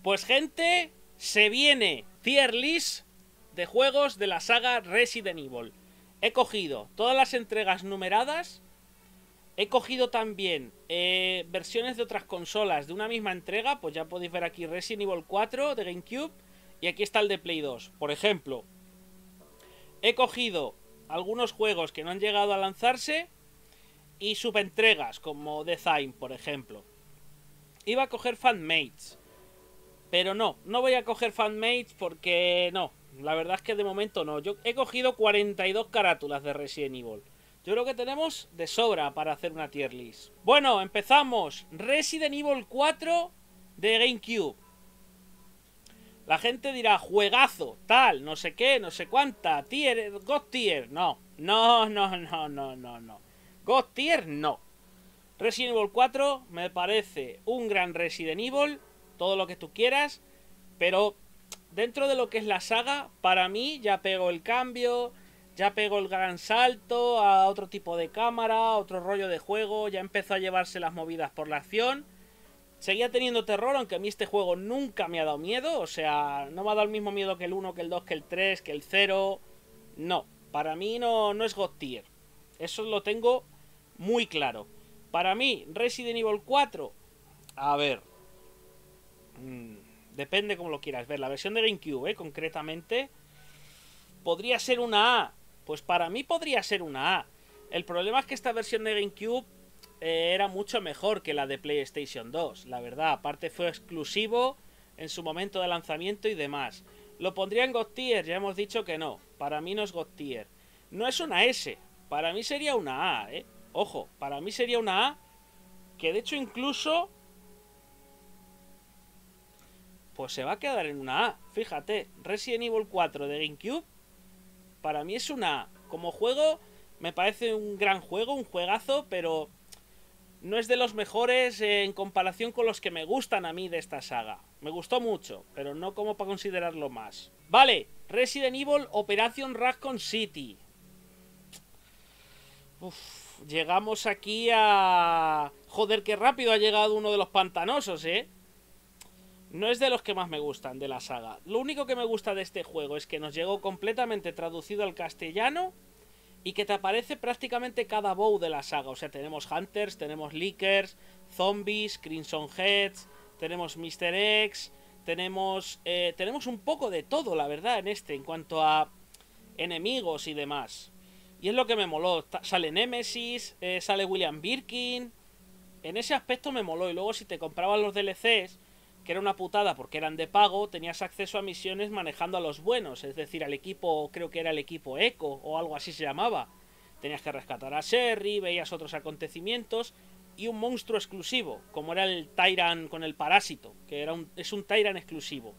Pues gente, se viene tier list de juegos de la saga Resident Evil. He cogido todas las entregas numeradas. He cogido también versiones de otras consolas de una misma entrega. Pues ya podéis ver aquí Resident Evil 4 de GameCube. Y aquí está el de Play 2. Por ejemplo, he cogido algunos juegos que no han llegado a lanzarse y subentregas como The Time, por ejemplo. Iba a coger Fanmates, pero no voy a coger Fanmates porque no. La verdad es que de momento no. Yo he cogido 42 carátulas de Resident Evil. Yo creo que tenemos de sobra para hacer una tier list. Bueno, empezamos. Resident Evil 4 de GameCube. La gente dirá, juegazo, tal, no sé qué, no sé cuánta, tier, God tier. No. God tier, no. Resident Evil 4 me parece un gran Resident Evil, todo lo que tú quieras, pero dentro de lo que es la saga, para mí ya pegó el cambio, ya pegó el gran salto a otro tipo de cámara, otro rollo de juego, ya empezó a llevarse las movidas por la acción. Seguía teniendo terror, aunque a mí este juego nunca me ha dado miedo, o sea, no me ha dado el mismo miedo que el 1, que el 2, que el 3, que el 0. No, para mí no es God tier. Eso lo tengo muy claro. Para mí, Resident Evil 4, a ver, depende como lo quieras ver. La versión de GameCube, concretamente, podría ser una A. Pues para mí podría ser una A. El problema es que esta versión de GameCube era mucho mejor que la de PlayStation 2, la verdad. Aparte fue exclusivo en su momento de lanzamiento y demás. ¿Lo pondría en God tier? Ya hemos dicho que no. Para mí no es God tier. No es una S. Para mí sería una A, Ojo, para mí sería una A. Que de hecho incluso pues se va a quedar en una A. Fíjate, Resident Evil 4 de GameCube para mí es una A. Como juego me parece un gran juego, un juegazo, pero no es de los mejores en comparación con los que me gustan a mí de esta saga. Me gustó mucho, pero no como para considerarlo más. Vale, Resident Evil Operation Raccoon City. Llegamos aquí a... Joder, qué rápido ha llegado uno de los pantanosos, No es de los que más me gustan de la saga. Lo único que me gusta de este juego es que nos llegó completamente traducido al castellano y que te aparece prácticamente cada bow de la saga. O sea, tenemos Hunters, tenemos Lickers, Zombies, Crimson Heads, tenemos Mr. X, tenemos un poco de todo, la verdad, en este, en cuanto a enemigos y demás. Y es lo que me moló. Sale Nemesis, sale William Birkin. En ese aspecto me moló. Y luego si te comprabas los DLCs, que era una putada porque eran de pago, tenías acceso a misiones manejando a los buenos, es decir, al equipo, creo que era el equipo Echo o algo así se llamaba. Tenías que rescatar a Sherry, veías otros acontecimientos y un monstruo exclusivo, como era el Tyrant con el parásito, que es un Tyrant exclusivo.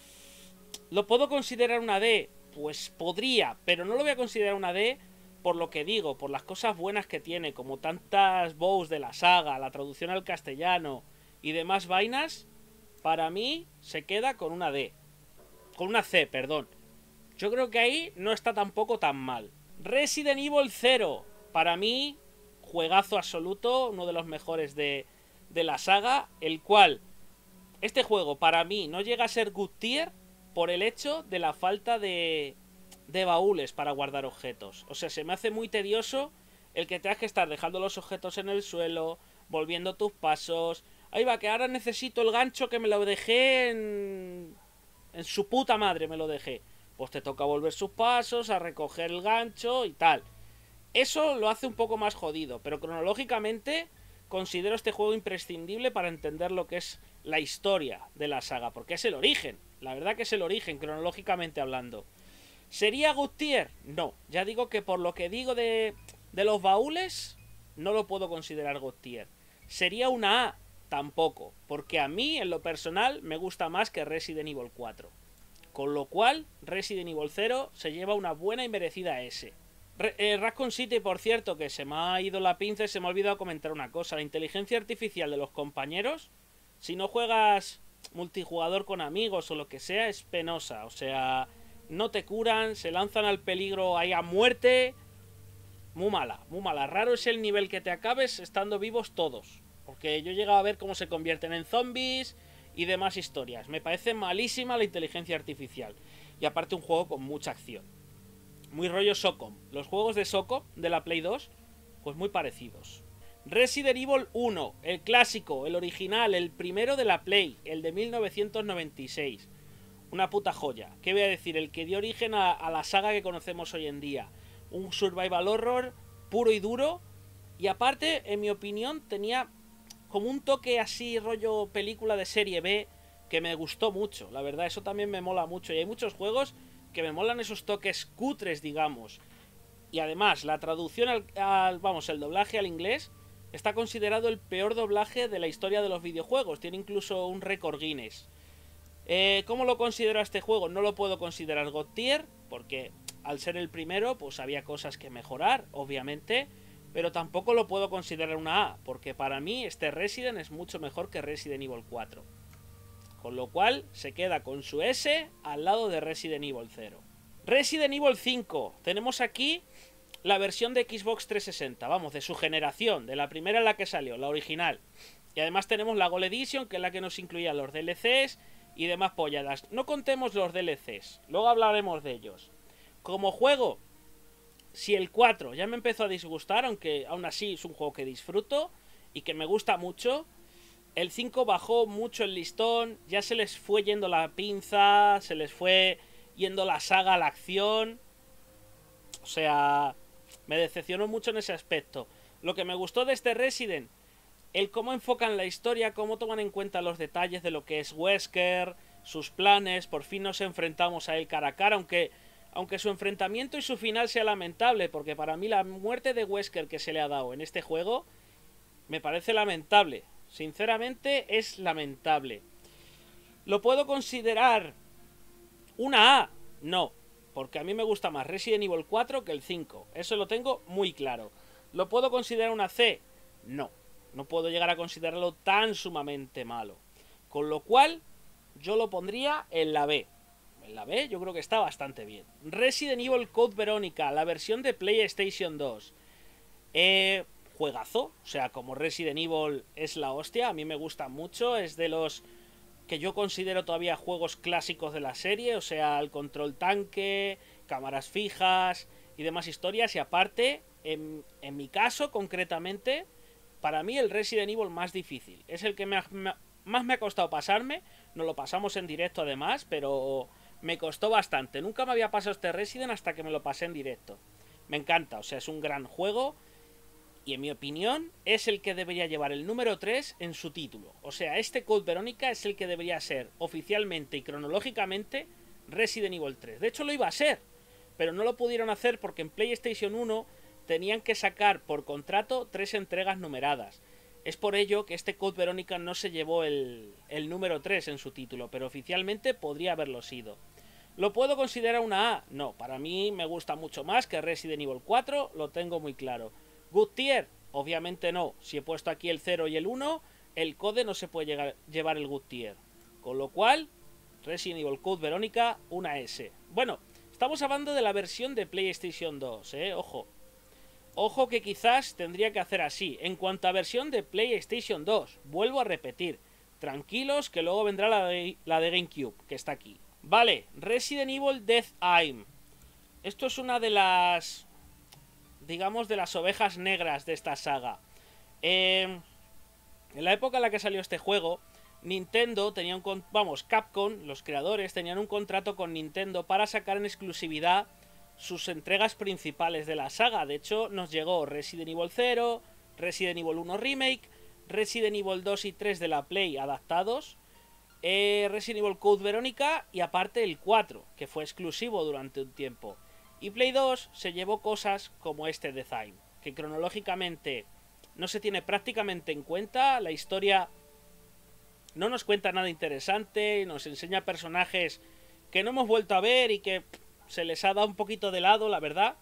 ¿Lo puedo considerar una D? Pues podría, pero no lo voy a considerar una D por lo que digo, por las cosas buenas que tiene, como tantas bows de la saga, la traducción al castellano y demás vainas. Para mí se queda con una D. Con una C, perdón. Yo creo que ahí no está tampoco tan mal. Resident Evil 0. Para mí, juegazo absoluto. Uno de los mejores de la saga. El cual, este juego para mí no llega a ser good tier por el hecho de la falta de baúles para guardar objetos. O sea, se me hace muy tedioso el que tengas que estar dejando los objetos en el suelo, volviendo tus pasos. Ahí va, que ahora necesito el gancho que me lo dejé en su puta madre me lo dejé. Pues te toca volver sus pasos, a recoger el gancho y tal. Eso lo hace un poco más jodido, pero cronológicamente considero este juego imprescindible para entender lo que es la historia de la saga, porque es el origen. La verdad que es el origen, cronológicamente hablando. ¿Sería good tier? No. Ya digo que por lo que digo de los baúles, no lo puedo considerar god tier. ¿Sería una A? Tampoco, porque a mí en lo personal me gusta más que Resident Evil 4. Con lo cual, Resident Evil 0 se lleva una buena y merecida S. Raccoon City, por cierto, que se me ha ido la pinza y se me ha olvidado comentar una cosa. La inteligencia artificial de los compañeros, si no juegas multijugador con amigos o lo que sea, es penosa. O sea, no te curan, se lanzan al peligro ahí a muerte. Muy mala, muy mala. Raro es el nivel que te acabes estando vivos todos. Porque yo he llegado a ver cómo se convierten en zombies y demás historias. Me parece malísima la inteligencia artificial. Y aparte un juego con mucha acción. Muy rollo SOCOM. Los juegos de SOCOM de la Play 2, pues muy parecidos. Resident Evil 1, el clásico, el original, el primero de la Play, el de 1996. Una puta joya. ¿Qué voy a decir? El que dio origen a la saga que conocemos hoy en día. Un survival horror puro y duro. Y aparte, en mi opinión, tenía como un toque así, rollo película de serie B, que me gustó mucho. La verdad, eso también me mola mucho. Y hay muchos juegos que me molan esos toques cutres, digamos. Y además, la traducción el doblaje al inglés está considerado el peor doblaje de la historia de los videojuegos. Tiene incluso un récord Guinness. ¿Cómo lo considero a este juego? No lo puedo considerar God Tier, porque al ser el primero, pues había cosas que mejorar, obviamente. Pero tampoco lo puedo considerar una A, porque para mí este Resident es mucho mejor que Resident Evil 4. Con lo cual se queda con su S al lado de Resident Evil 0. Resident Evil 5. Tenemos aquí la versión de Xbox 360, vamos, de su generación, de la primera en la que salió, la original. Y además tenemos la Gold Edition, que es la que nos incluía los DLCs y demás polladas. No contemos los DLCs, luego hablaremos de ellos. Como juego, si el 4 ya me empezó a disgustar, aunque aún así es un juego que disfruto y que me gusta mucho, el 5 bajó mucho el listón, ya se les fue yendo la pinza, se les fue yendo la saga a la acción. O sea, me decepcionó mucho en ese aspecto. Lo que me gustó de este Resident, el cómo enfocan la historia, cómo toman en cuenta los detalles de lo que es Wesker, sus planes. Por fin nos enfrentamos a él cara a cara, aunque su enfrentamiento y su final sea lamentable, porque para mí la muerte de Wesker que se le ha dado en este juego me parece lamentable. Sinceramente es lamentable. ¿Lo puedo considerar una A? No, porque a mí me gusta más Resident Evil 4 que el 5. Eso lo tengo muy claro. ¿Lo puedo considerar una C? No. No puedo llegar a considerarlo tan sumamente malo. Con lo cual, yo lo pondría en la B. En la B yo creo que está bastante bien. Resident Evil Code Verónica, la versión de PlayStation 2. Juegazo. O sea, como Resident Evil es la hostia. A mí me gusta mucho. Es de los que yo considero todavía juegos clásicos de la serie. O sea, el control tanque, cámaras fijas y demás historias. Y aparte, en mi caso concretamente, para mí el Resident Evil más difícil. Es el que más me ha costado pasarme. Nos lo pasamos en directo además, pero me costó bastante. Nunca me había pasado este Resident hasta que me lo pasé en directo. Me encanta, o sea, es un gran juego. Y en mi opinión es el que debería llevar el número 3 en su título. O sea, este Code Verónica es el que debería ser oficialmente y cronológicamente Resident Evil 3. De hecho lo iba a ser, pero no lo pudieron hacer porque en PlayStation 1 tenían que sacar por contrato 3 entregas numeradas. Es por ello que este Code Verónica no se llevó el número 3 en su título, pero oficialmente podría haberlo sido. ¿Lo puedo considerar una A? No, para mí me gusta mucho más que Resident Evil 4, lo tengo muy claro. ¿Good Tier? Obviamente no. Si he puesto aquí el 0 y el 1, el Code no se puede llevar el Good Tier. Con lo cual, Resident Evil Code Verónica, una S. Bueno, estamos hablando de la versión de PlayStation 2, ojo. Ojo que quizás tendría que hacer así. En cuanto a versión de PlayStation 2, vuelvo a repetir. Tranquilos que luego vendrá la de GameCube, que está aquí. Vale, Resident Evil Death Aim. Esto es una de las, digamos, de las ovejas negras de esta saga. En la época en la que salió este juego, Nintendo tenía Capcom, los creadores, tenían un contrato con Nintendo para sacar en exclusividad sus entregas principales de la saga. De hecho, nos llegó Resident Evil 0, Resident Evil 1 Remake, Resident Evil 2 y 3 de la Play adaptados, Resident Evil Code Verónica y aparte el 4, que fue exclusivo durante un tiempo. Y Play 2 se llevó cosas como este Death Aim, que cronológicamente no se tiene prácticamente en cuenta. La historia no nos cuenta nada interesante, nos enseña personajes que no hemos vuelto a ver y que se les ha dado un poquito de lado, la verdad.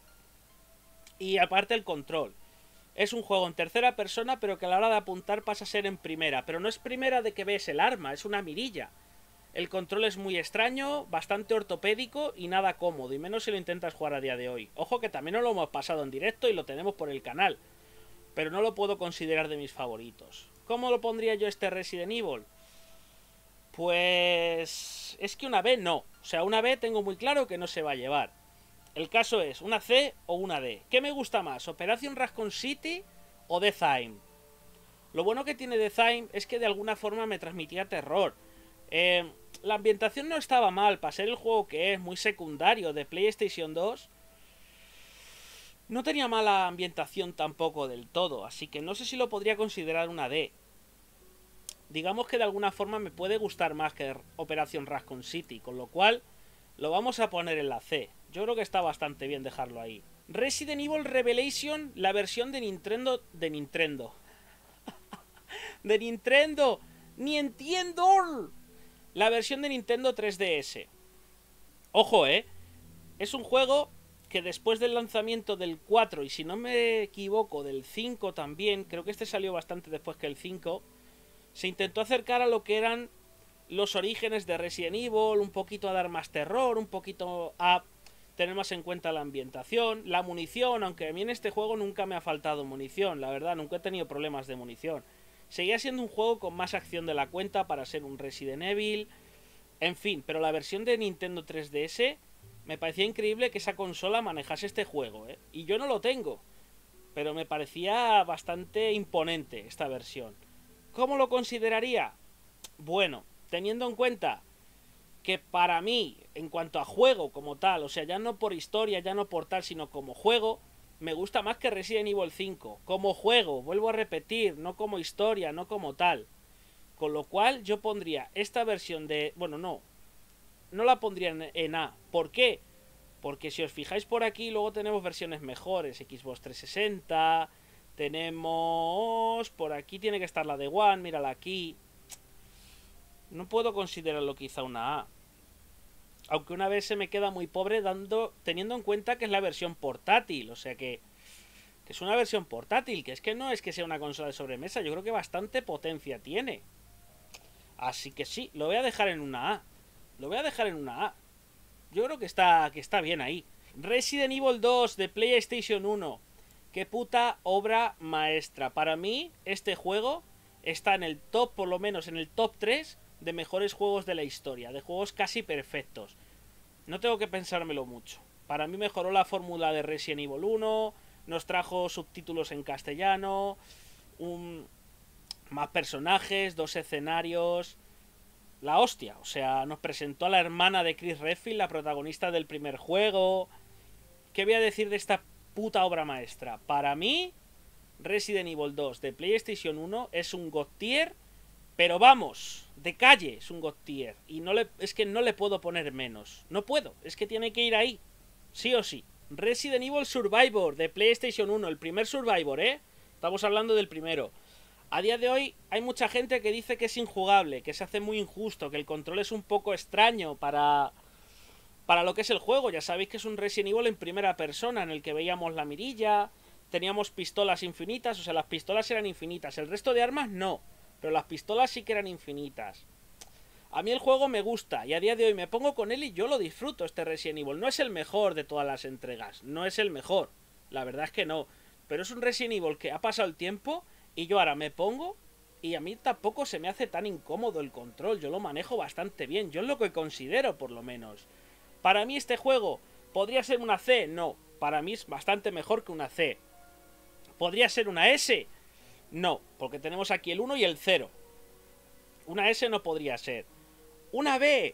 Y aparte el control. Es un juego en tercera persona, pero que a la hora de apuntar pasa a ser en primera. Pero no es primera de que ves el arma, es una mirilla. El control es muy extraño, bastante ortopédico y nada cómodo, y menos si lo intentas jugar a día de hoy. Ojo que también nos lo hemos pasado en directo y lo tenemos por el canal, pero no lo puedo considerar de mis favoritos. ¿Cómo lo pondría yo este Resident Evil? Pues es que una B no. O sea, una B tengo muy claro que no se va a llevar. El caso es, ¿una C o una D? ¿Qué me gusta más? ¿Operation Raccoon City o The Time? Lo bueno que tiene The Time es que de alguna forma me transmitía terror. La ambientación no estaba mal, para ser el juego que es muy secundario de PlayStation 2. No tenía mala ambientación tampoco del todo, así que no sé si lo podría considerar una D. Digamos que de alguna forma me puede gustar más que Operación Raccoon City, con lo cual lo vamos a poner en la C. Yo creo que está bastante bien dejarlo ahí. Resident Evil Revelation, la versión de Nintendo... De Nintendo. ¡De Nintendo! ¡Ni entiendo! La versión de Nintendo 3DS. Ojo, es un juego que después del lanzamiento del 4 y si no me equivoco del 5 también, creo que este salió bastante después que el 5, se intentó acercar a lo que eran los orígenes de Resident Evil, un poquito a dar más terror, un poquito a tener más en cuenta la ambientación, la munición, aunque a mí en este juego nunca me ha faltado munición, la verdad, nunca he tenido problemas de munición. Seguía siendo un juego con más acción de la cuenta para ser un Resident Evil, en fin, pero la versión de Nintendo 3DS me parecía increíble que esa consola manejase este juego, y yo no lo tengo, pero me parecía bastante imponente esta versión. ¿Cómo lo consideraría? Bueno, teniendo en cuenta que para mí, en cuanto a juego como tal, o sea, ya no por historia, ya no por tal, sino como juego, me gusta más que Resident Evil 5. Como juego, vuelvo a repetir, no como historia, no como tal. Con lo cual yo pondría esta versión de... Bueno, no la pondría en A. ¿Por qué? Porque si os fijáis por aquí, luego tenemos versiones mejores. Xbox 360, tenemos... Por aquí tiene que estar la de One, mírala aquí. No puedo considerarlo quizá una A. Aunque una vez se me queda muy pobre teniendo en cuenta que es la versión portátil. O sea que es una versión portátil. Que es que no es que sea una consola de sobremesa. Yo creo que bastante potencia tiene. Así que sí, lo voy a dejar en una A. Lo voy a dejar en una A. Yo creo que está bien ahí. Resident Evil 2 de PlayStation 1. Qué puta obra maestra. Para mí, este juego está en el top, por lo menos en el top 3 de mejores juegos de la historia. De juegos casi perfectos. No tengo que pensármelo mucho. Para mí mejoró la fórmula de Resident Evil 1. Nos trajo subtítulos en castellano. Más personajes, 2 escenarios. La hostia, o sea, nos presentó a la hermana de Chris Redfield, la protagonista del primer juego. ¿Qué voy a decir de esta puta obra maestra? Para mí, Resident Evil 2 de PlayStation 1 es un God Tier, pero vamos, de calle es un God Tier. Y es que no le puedo poner menos. No puedo, es que tiene que ir ahí, sí o sí. Resident Evil Survivor de PlayStation 1, el primer Survivor, Estamos hablando del primero. A día de hoy hay mucha gente que dice que es injugable, que se hace muy injusto, que el control es un poco extraño para lo que es el juego. Ya sabéis que es un Resident Evil en primera persona, en el que veíamos la mirilla, teníamos pistolas infinitas, o sea, las pistolas eran infinitas, el resto de armas no, pero las pistolas sí que eran infinitas. A mí el juego me gusta y a día de hoy me pongo con él y yo lo disfruto, este Resident Evil. No es el mejor de todas las entregas, no es el mejor, la verdad es que no, pero es un Resident Evil que ha pasado el tiempo y yo ahora me pongo y a mí tampoco se me hace tan incómodo el control. Yo lo manejo bastante bien. Yo es lo que considero, por lo menos. Para mí este juego podría ser una C. No, para mí es bastante mejor que una C. ¿Podría ser una S? No, porque tenemos aquí el 1 y el 0. Una S no podría ser. Una B.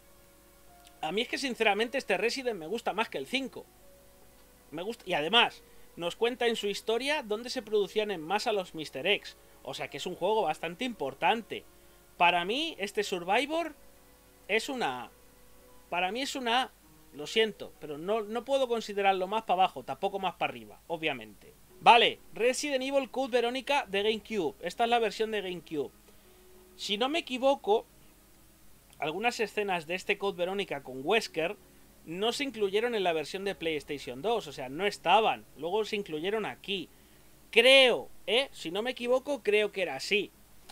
A mí es que sinceramente este Resident me gusta más que el 5. Me gusta. Y además nos cuenta en su historia dónde se producían en masa los Mr. X. O sea que es un juego bastante importante. Para mí, este Survivor es una A. Para mí es una A. Lo siento, pero no puedo considerarlo más para abajo, tampoco más para arriba, obviamente. Vale, Resident Evil Code Verónica de GameCube. Esta es la versión de GameCube. Si no me equivoco, algunas escenas de este Code Verónica con Wesker no se incluyeron en la versión de PlayStation 2, o sea, no estaban. Luego se incluyeron aquí. Creo, si no me equivoco, creo que era así.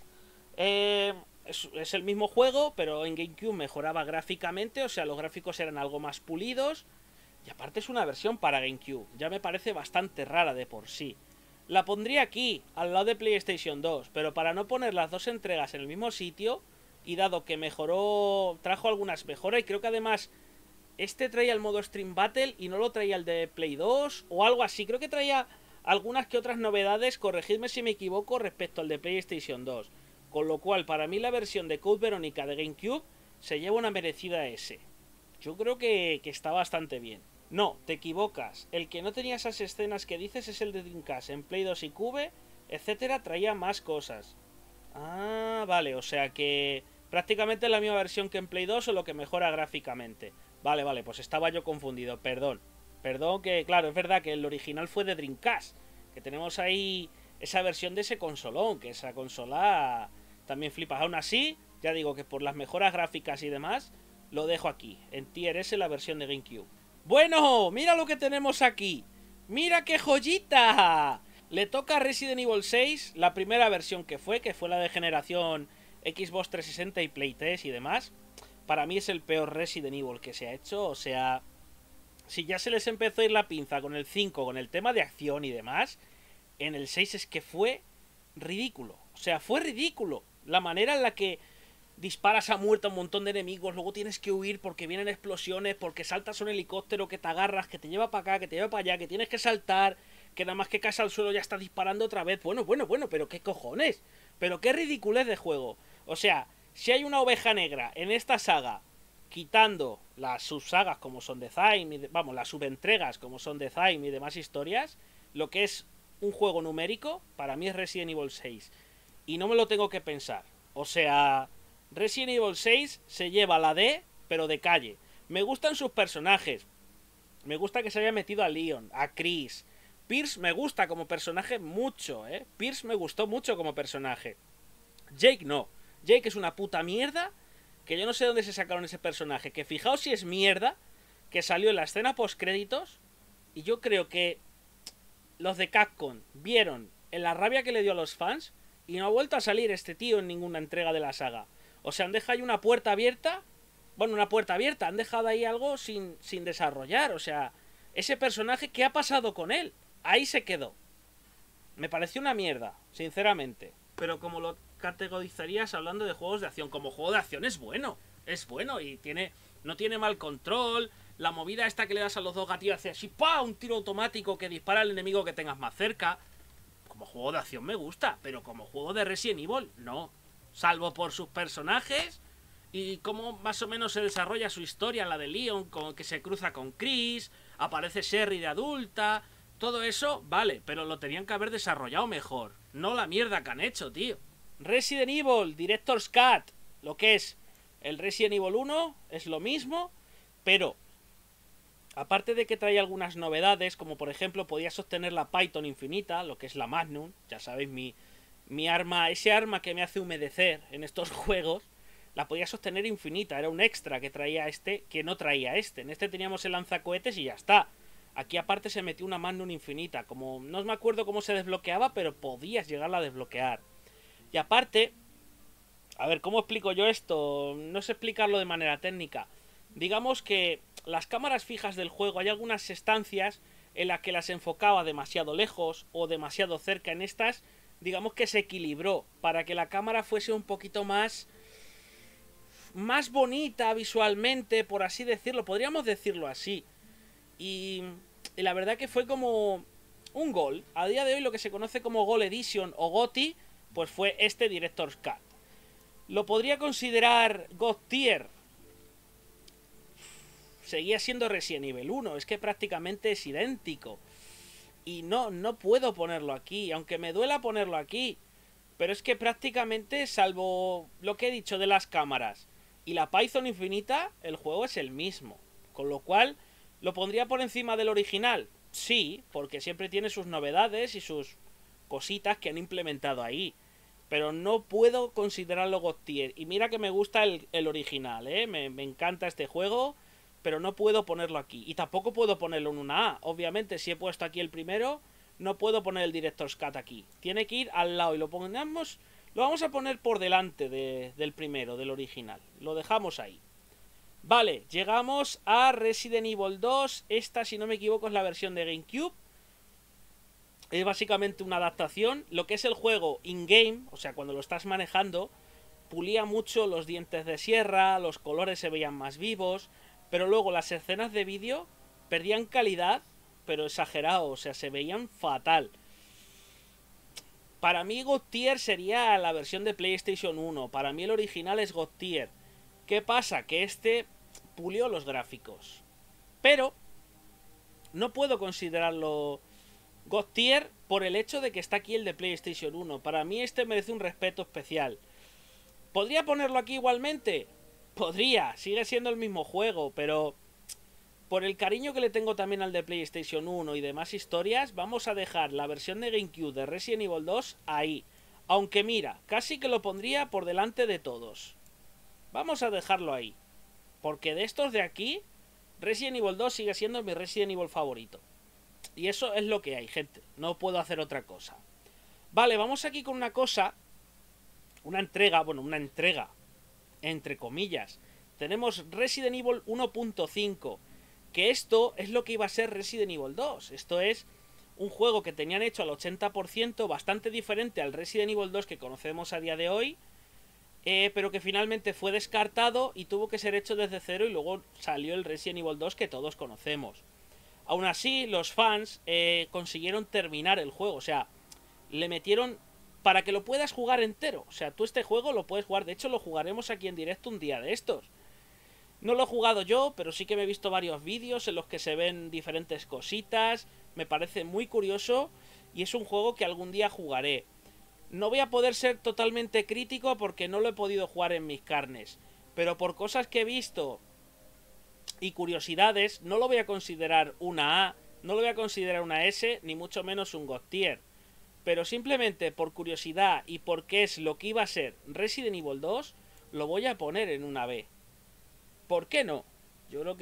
Es el mismo juego, pero en GameCube mejoraba gráficamente, o sea, los gráficos eran algo más pulidos. Y aparte es una versión para GameCube, ya me parece bastante rara de por sí. La pondría aquí, al lado de PlayStation 2, pero para no poner las dos entregas en el mismo sitio, Y dado que mejoró, trajo algunas mejoras. Y creo que además este traía el modo Stream Battle y no lo traía el de Play 2 o algo así. Creo que traía algunas que otras novedades, corregidme si me equivoco, respecto al de PlayStation 2. Con lo cual, para mí la versión de Code Verónica de GameCube se lleva una merecida S. Yo creo que está bastante bien. No, te equivocas. El que no tenía esas escenas que dices es el de Dreamcast. En Play 2 y Cube, etcétera, traía más cosas. Ah, vale, o sea que prácticamente es la misma versión que en Play 2 o lo que mejora gráficamente. Vale, pues estaba yo confundido, perdón. Perdón que, claro, es verdad que el original fue de Dreamcast. Que tenemos ahí esa versión de ese consolón, que esa consola también flipas. Aún así, ya digo que por las mejoras gráficas y demás, lo dejo aquí, en Tier S la versión de GameCube. Bueno, mira lo que tenemos aquí. ¡Mira qué joyita! Le toca a Resident Evil 6, la primera versión que fue la de generación Xbox 360 y Play 3 y demás. Para mí es el peor Resident Evil que se ha hecho, o sea, si ya se les empezó a ir la pinza con el 5, con el tema de acción y demás, en el 6 es que fue ridículo. O sea, fue ridículo la manera en la que disparas a muerte a un montón de enemigos, luego tienes que huir porque vienen explosiones, porque saltas a un helicóptero, que te agarras, que te lleva para acá, que te lleva para allá, que tienes que saltar, que nada más que caes al suelo ya está disparando otra vez. Bueno, pero qué cojones, pero qué ridiculez de juego. O sea, si hay una oveja negra en esta saga, quitando las subsagas como son The Time, vamos, las subentregas como son The Time y demás historias, lo que es un juego numérico, para mí es Resident Evil 6. Y no me lo tengo que pensar. O sea, Resident Evil 6 se lleva la D, pero de calle. Me gustan sus personajes. Me gusta que se haya metido a Leon, a Chris. Pierce me gusta como personaje mucho, ¿eh? Pierce me gustó mucho como personaje. Jake no. Jake es una puta mierda, que yo no sé dónde se sacaron ese personaje. Que fijaos si es mierda, que salió en la escena post-créditos. Y yo creo que los de Capcom vieron en la rabia que le dio a los fans y no ha vuelto a salir este tío en ninguna entrega de la saga. O sea, han dejado ahí una puerta abierta. Bueno, una puerta abierta. Han dejado ahí algo sin desarrollar. O sea, ese personaje, ¿qué ha pasado con él? Ahí se quedó. Me pareció una mierda, sinceramente. Pero como lo categorizarías hablando de juegos de acción, como juego de acción es bueno. Es bueno y no tiene mal control. La movida esta que le das a los dos gatillos hace así, ¡pah! Un tiro automático que dispara al enemigo que tengas más cerca. Como juego de acción me gusta, pero como juego de Resident Evil, no. Salvo por sus personajes y cómo más o menos se desarrolla su historia, la de Leon, con que se cruza con Chris, aparece Sherry de adulta. Todo eso, vale, pero lo tenían que haber desarrollado mejor. No la mierda que han hecho, tío. Resident Evil, Director's Cut. Lo que es el Resident Evil 1 es lo mismo, pero aparte de que trae algunas novedades, como por ejemplo podías obtener la Python infinita, lo que es la Magnum, ya sabéis, mi arma, ese arma que me hace humedecer en estos juegos, la podías obtener infinita, era un extra que traía este, que no traía este. En este teníamos el lanzacohetes y ya está. Aquí aparte se metió una Magnum infinita, como no me acuerdo cómo se desbloqueaba, pero podías llegarla a desbloquear. Y aparte, a ver, ¿cómo explico yo esto? No sé explicarlo de manera técnica. Digamos que las cámaras fijas del juego, hay algunas estancias en las que las enfocaba demasiado lejos o demasiado cerca. En estas, digamos que se equilibró para que la cámara fuese un poquito más bonita visualmente, por así decirlo. Podríamos decirlo así. Y la verdad que fue como un gol. A día de hoy lo que se conoce como Gold Edition o GOTY, pues fue este Director's Cut. ¿Lo podría considerar God Tier? Seguía siendo Resident Evil 1, es que prácticamente es idéntico. Y no puedo ponerlo aquí, aunque me duela ponerlo aquí. Pero es que prácticamente, salvo lo que he dicho de las cámaras y la Python infinita, el juego es el mismo. Con lo cual, ¿lo pondría por encima del original? Sí, porque siempre tiene sus novedades y sus cositas que han implementado ahí. Pero no puedo considerarlo God Tier. Y mira que me gusta el original, ¿eh? Me encanta este juego, pero no puedo ponerlo aquí. Y tampoco puedo ponerlo en una A. Obviamente, si he puesto aquí el primero, no puedo poner el Director's Cut aquí. Tiene que ir al lado y lo vamos a poner por delante del primero, del original. Lo dejamos ahí. Vale, llegamos a Resident Evil 2. Esta, si no me equivoco, es la versión de GameCube. Es básicamente una adaptación. Lo que es el juego in-game, o sea, cuando lo estás manejando, pulía mucho los dientes de sierra, los colores se veían más vivos, pero luego las escenas de vídeo perdían calidad, pero exagerado, o sea, se veían fatal. Para mí God Tier sería la versión de PlayStation 1, para mí el original es God Tier. ¿Qué pasa? Que este pulió los gráficos, pero no puedo considerarlo God Tier por el hecho de que está aquí el de PlayStation 1. Para mí este merece un respeto especial. ¿Podría ponerlo aquí igualmente? Podría, sigue siendo el mismo juego, pero por el cariño que le tengo también al de PlayStation 1 y demás historias, vamos a dejar la versión de GameCube de Resident Evil 2 ahí. Aunque mira, casi que lo pondría por delante de todos. Vamos a dejarlo ahí. Porque de estos de aquí, Resident Evil 2 sigue siendo mi Resident Evil favorito. Y eso es lo que hay, gente. No puedo hacer otra cosa. Vale, vamos aquí con una cosa. Una entrega, entre comillas. Tenemos Resident Evil 1.5. Que esto es lo que iba a ser Resident Evil 2. Esto es un juego que tenían hecho al 80%, bastante diferente al Resident Evil 2 que conocemos a día de hoy. Pero que finalmente fue descartado y tuvo que ser hecho desde cero y luego salió el Resident Evil 2 que todos conocemos. Aún así, los fans consiguieron terminar el juego, o sea, le metieron para que lo puedas jugar entero. O sea, tú este juego lo puedes jugar, de hecho lo jugaremos aquí en directo un día de estos. No lo he jugado yo, pero sí que me he visto varios vídeos en los que se ven diferentes cositas, me parece muy curioso y es un juego que algún día jugaré. No voy a poder ser totalmente crítico porque no lo he podido jugar en mis carnes, pero por cosas que he visto y curiosidades, no lo voy a considerar una A, no lo voy a considerar una S, ni mucho menos un God Tier. Pero simplemente por curiosidad y porque es lo que iba a ser Resident Evil 2, lo voy a poner en una B. ¿Por qué no? Yo creo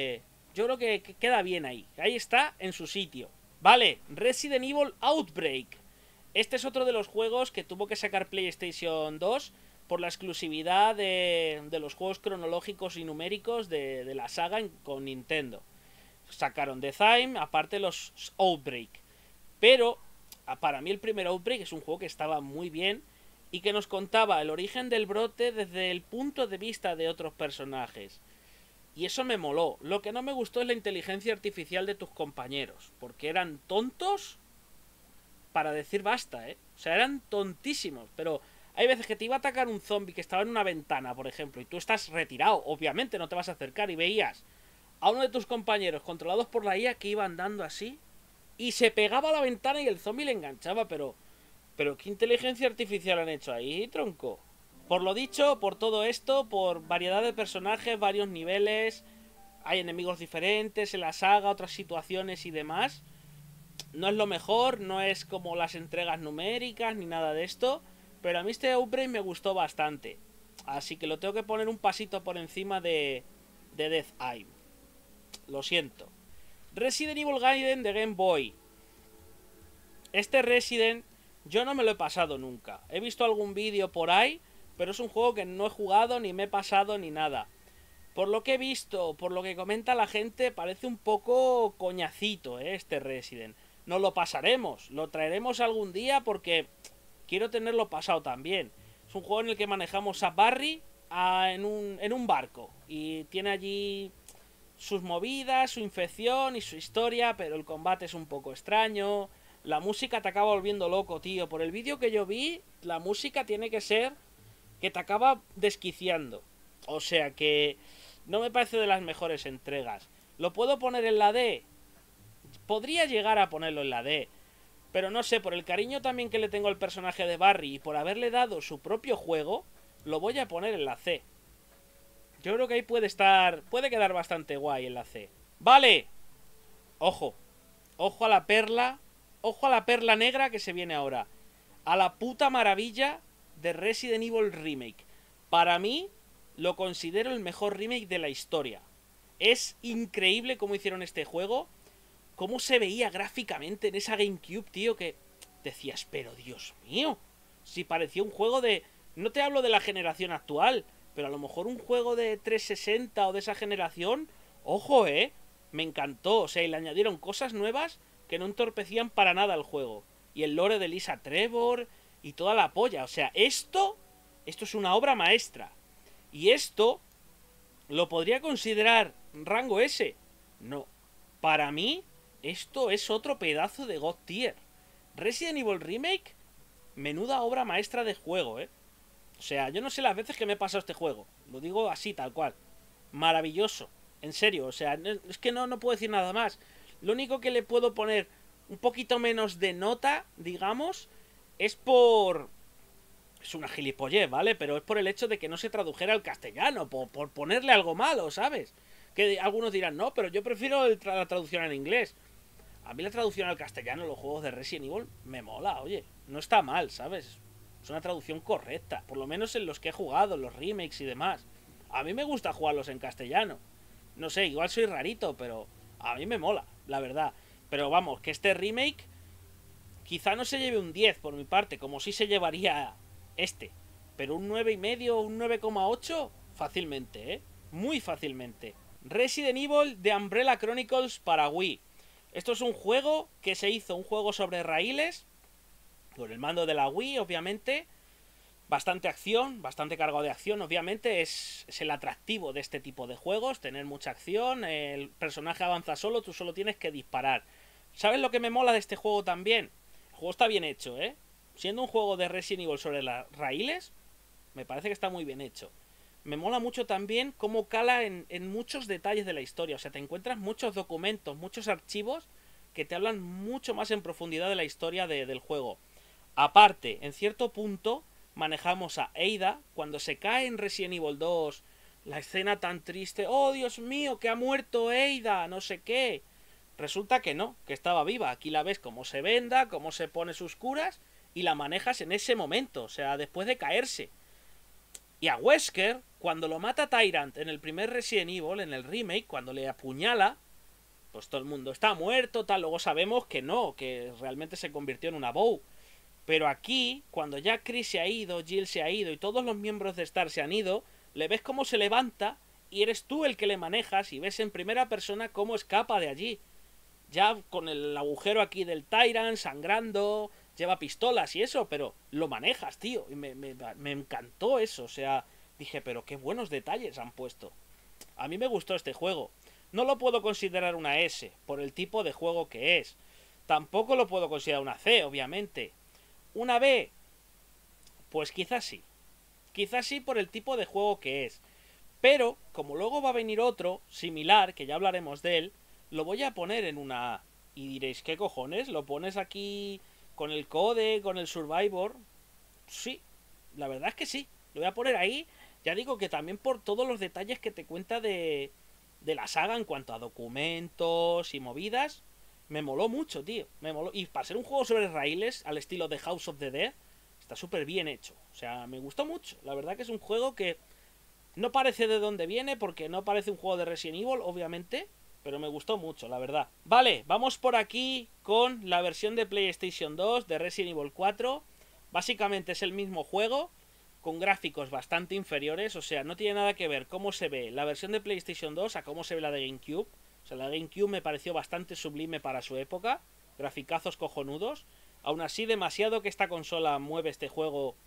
que queda bien ahí. Ahí está en su sitio. Vale, Resident Evil Outbreak. Este es otro de los juegos que tuvo que sacar PlayStation 2 por la exclusividad de los juegos cronológicos y numéricos de la saga con Nintendo. Sacaron The Time, aparte los Outbreak. Pero para mí el primer Outbreak es un juego que estaba muy bien y que nos contaba el origen del brote desde el punto de vista de otros personajes. Y eso me moló. Lo que no me gustó es la inteligencia artificial de tus compañeros, porque eran tontos para decir basta, ¿eh? O sea, eran tontísimos, pero hay veces que te iba a atacar un zombie que estaba en una ventana, por ejemplo, y tú estás retirado, obviamente no te vas a acercar, y veías a uno de tus compañeros controlados por la IA que iba andando así y se pegaba a la ventana y el zombie le enganchaba, pero ¿qué inteligencia artificial han hecho ahí, tronco? Por lo dicho, por todo esto, por variedad de personajes, varios niveles, hay enemigos diferentes en la saga, otras situaciones y demás. No es lo mejor, no es como las entregas numéricas ni nada de esto, pero a mí este Outbreak me gustó bastante. Así que lo tengo que poner un pasito por encima de Death Aim. Lo siento. Resident Evil Gaiden de Game Boy. Este Resident yo no me lo he pasado nunca. He visto algún vídeo por ahí, pero es un juego que no he jugado, ni me he pasado, ni nada. Por lo que he visto, por lo que comenta la gente, parece un poco coñacito, este Resident. Nos lo pasaremos, lo traeremos algún día porque quiero tenerlo pasado también. Es un juego en el que manejamos a Barry en un barco y tiene allí sus movidas, su infección y su historia, pero el combate es un poco extraño. La música te acaba volviendo loco, tío. Por el vídeo que yo vi, la música tiene que ser que te acaba desquiciando. O sea que no me parece de las mejores entregas. ¿Lo puedo poner en la D? Podría llegar a ponerlo en la D, pero no sé, por el cariño también que le tengo al personaje de Barry y por haberle dado su propio juego, lo voy a poner en la C. Yo creo que ahí puede quedar bastante guay en la C. Vale. Ojo. Ojo a la perla. Ojo a la perla negra que se viene ahora. A la puta maravilla de Resident Evil Remake. Para mí, lo considero el mejor remake de la historia. Es increíble cómo hicieron este juego. Cómo se veía gráficamente en esa GameCube, tío, que decías, pero Dios mío, si parecía un juego de... No te hablo de la generación actual, pero a lo mejor un juego de 360 o de esa generación, ojo, me encantó, o sea, y le añadieron cosas nuevas que no entorpecían para nada el juego. Y el lore de Lisa Trevor y toda la polla, o sea, esto Esto es una obra maestra. Y esto lo podría considerar rango S. No. Para mí, esto es otro pedazo de God Tier. Resident Evil Remake, menuda obra maestra de juego, ¿eh? O sea, yo no sé las veces que me he pasado este juego. Lo digo así, tal cual. Maravilloso. En serio, o sea, es que no puedo decir nada más. Lo único que le puedo poner un poquito menos de nota, digamos, es por... Es una gilipollez, ¿vale? Pero es por el hecho de que no se tradujera al castellano, por ponerle algo malo, ¿sabes? Que algunos dirán, no, pero yo prefiero la traducción en inglés. A mí la traducción al castellano en los juegos de Resident Evil me mola, oye. No está mal, ¿sabes? Es una traducción correcta. Por lo menos en los que he jugado, en los remakes y demás. A mí me gusta jugarlos en castellano. No sé, igual soy rarito, pero a mí me mola, la verdad. Pero vamos, que este remake quizá no se lleve un 10 por mi parte, como si se llevaría este. Pero un 9,5, un 9,8, fácilmente, ¿eh? Muy fácilmente. Resident Evil de Umbrella Chronicles para Wii. Esto es un juego que se hizo, un juego sobre raíles, con el mando de la Wii, obviamente. Bastante acción, bastante cargado de acción, obviamente. Es el atractivo de este tipo de juegos, tener mucha acción. El personaje avanza solo, tú solo tienes que disparar. ¿Sabes lo que me mola de este juego también? El juego está bien hecho, ¿eh? Siendo un juego de Resident Evil sobre las raíles, me parece que está muy bien hecho. Me mola mucho también cómo cala en muchos detalles de la historia. O sea, te encuentras muchos documentos, muchos archivos que te hablan mucho más en profundidad de la historia del juego. Aparte, en cierto punto, manejamos a Ada cuando se cae en Resident Evil 2. La escena tan triste. ¡Oh, Dios mío, que ha muerto Ada! No sé qué. Resulta que no, que estaba viva. Aquí la ves cómo se venda, cómo se pone sus curas y la manejas en ese momento, o sea, después de caerse. Y a Wesker, cuando lo mata Tyrant en el primer Resident Evil, en el remake, cuando le apuñala, pues todo el mundo está muerto, tal. Luego sabemos que no, que realmente se convirtió en una bow. Pero aquí, cuando ya Chris se ha ido, Jill se ha ido y todos los miembros de Star se han ido, le ves cómo se levanta y eres tú el que le manejas y ves en primera persona cómo escapa de allí. Ya con el agujero aquí del Tyrant, sangrando, lleva pistolas y eso, pero lo manejas, tío. Y me encantó eso, o sea, dije, pero qué buenos detalles han puesto. A mí me gustó este juego. No lo puedo considerar una S, por el tipo de juego que es. Tampoco lo puedo considerar una C, obviamente. Una B, pues quizás sí. Quizás sí por el tipo de juego que es. Pero, como luego va a venir otro, similar, que ya hablaremos de él, lo voy a poner en una A. Y diréis, ¿qué cojones? ¿Lo pones aquí con el Code, con el Survivor? Sí, la verdad es que sí. Lo voy a poner ahí. Ya digo que también por todos los detalles que te cuenta de la saga en cuanto a documentos y movidas. Me moló mucho, tío. Me moló. Y para ser un juego sobre raíles, al estilo de House of the Dead, está súper bien hecho. O sea, me gustó mucho. La verdad que es un juego que no parece de dónde viene, porque no parece un juego de Resident Evil, obviamente. Pero me gustó mucho, la verdad. Vale, vamos por aquí con la versión de PlayStation 2 de Resident Evil 4. Básicamente es el mismo juego, con gráficos bastante inferiores. O sea, no tiene nada que ver cómo se ve la versión de PlayStation 2 a cómo se ve la de GameCube. O sea, la GameCube me pareció bastante sublime para su época. Graficazos cojonudos. Aún así, demasiado que esta consola mueve este juego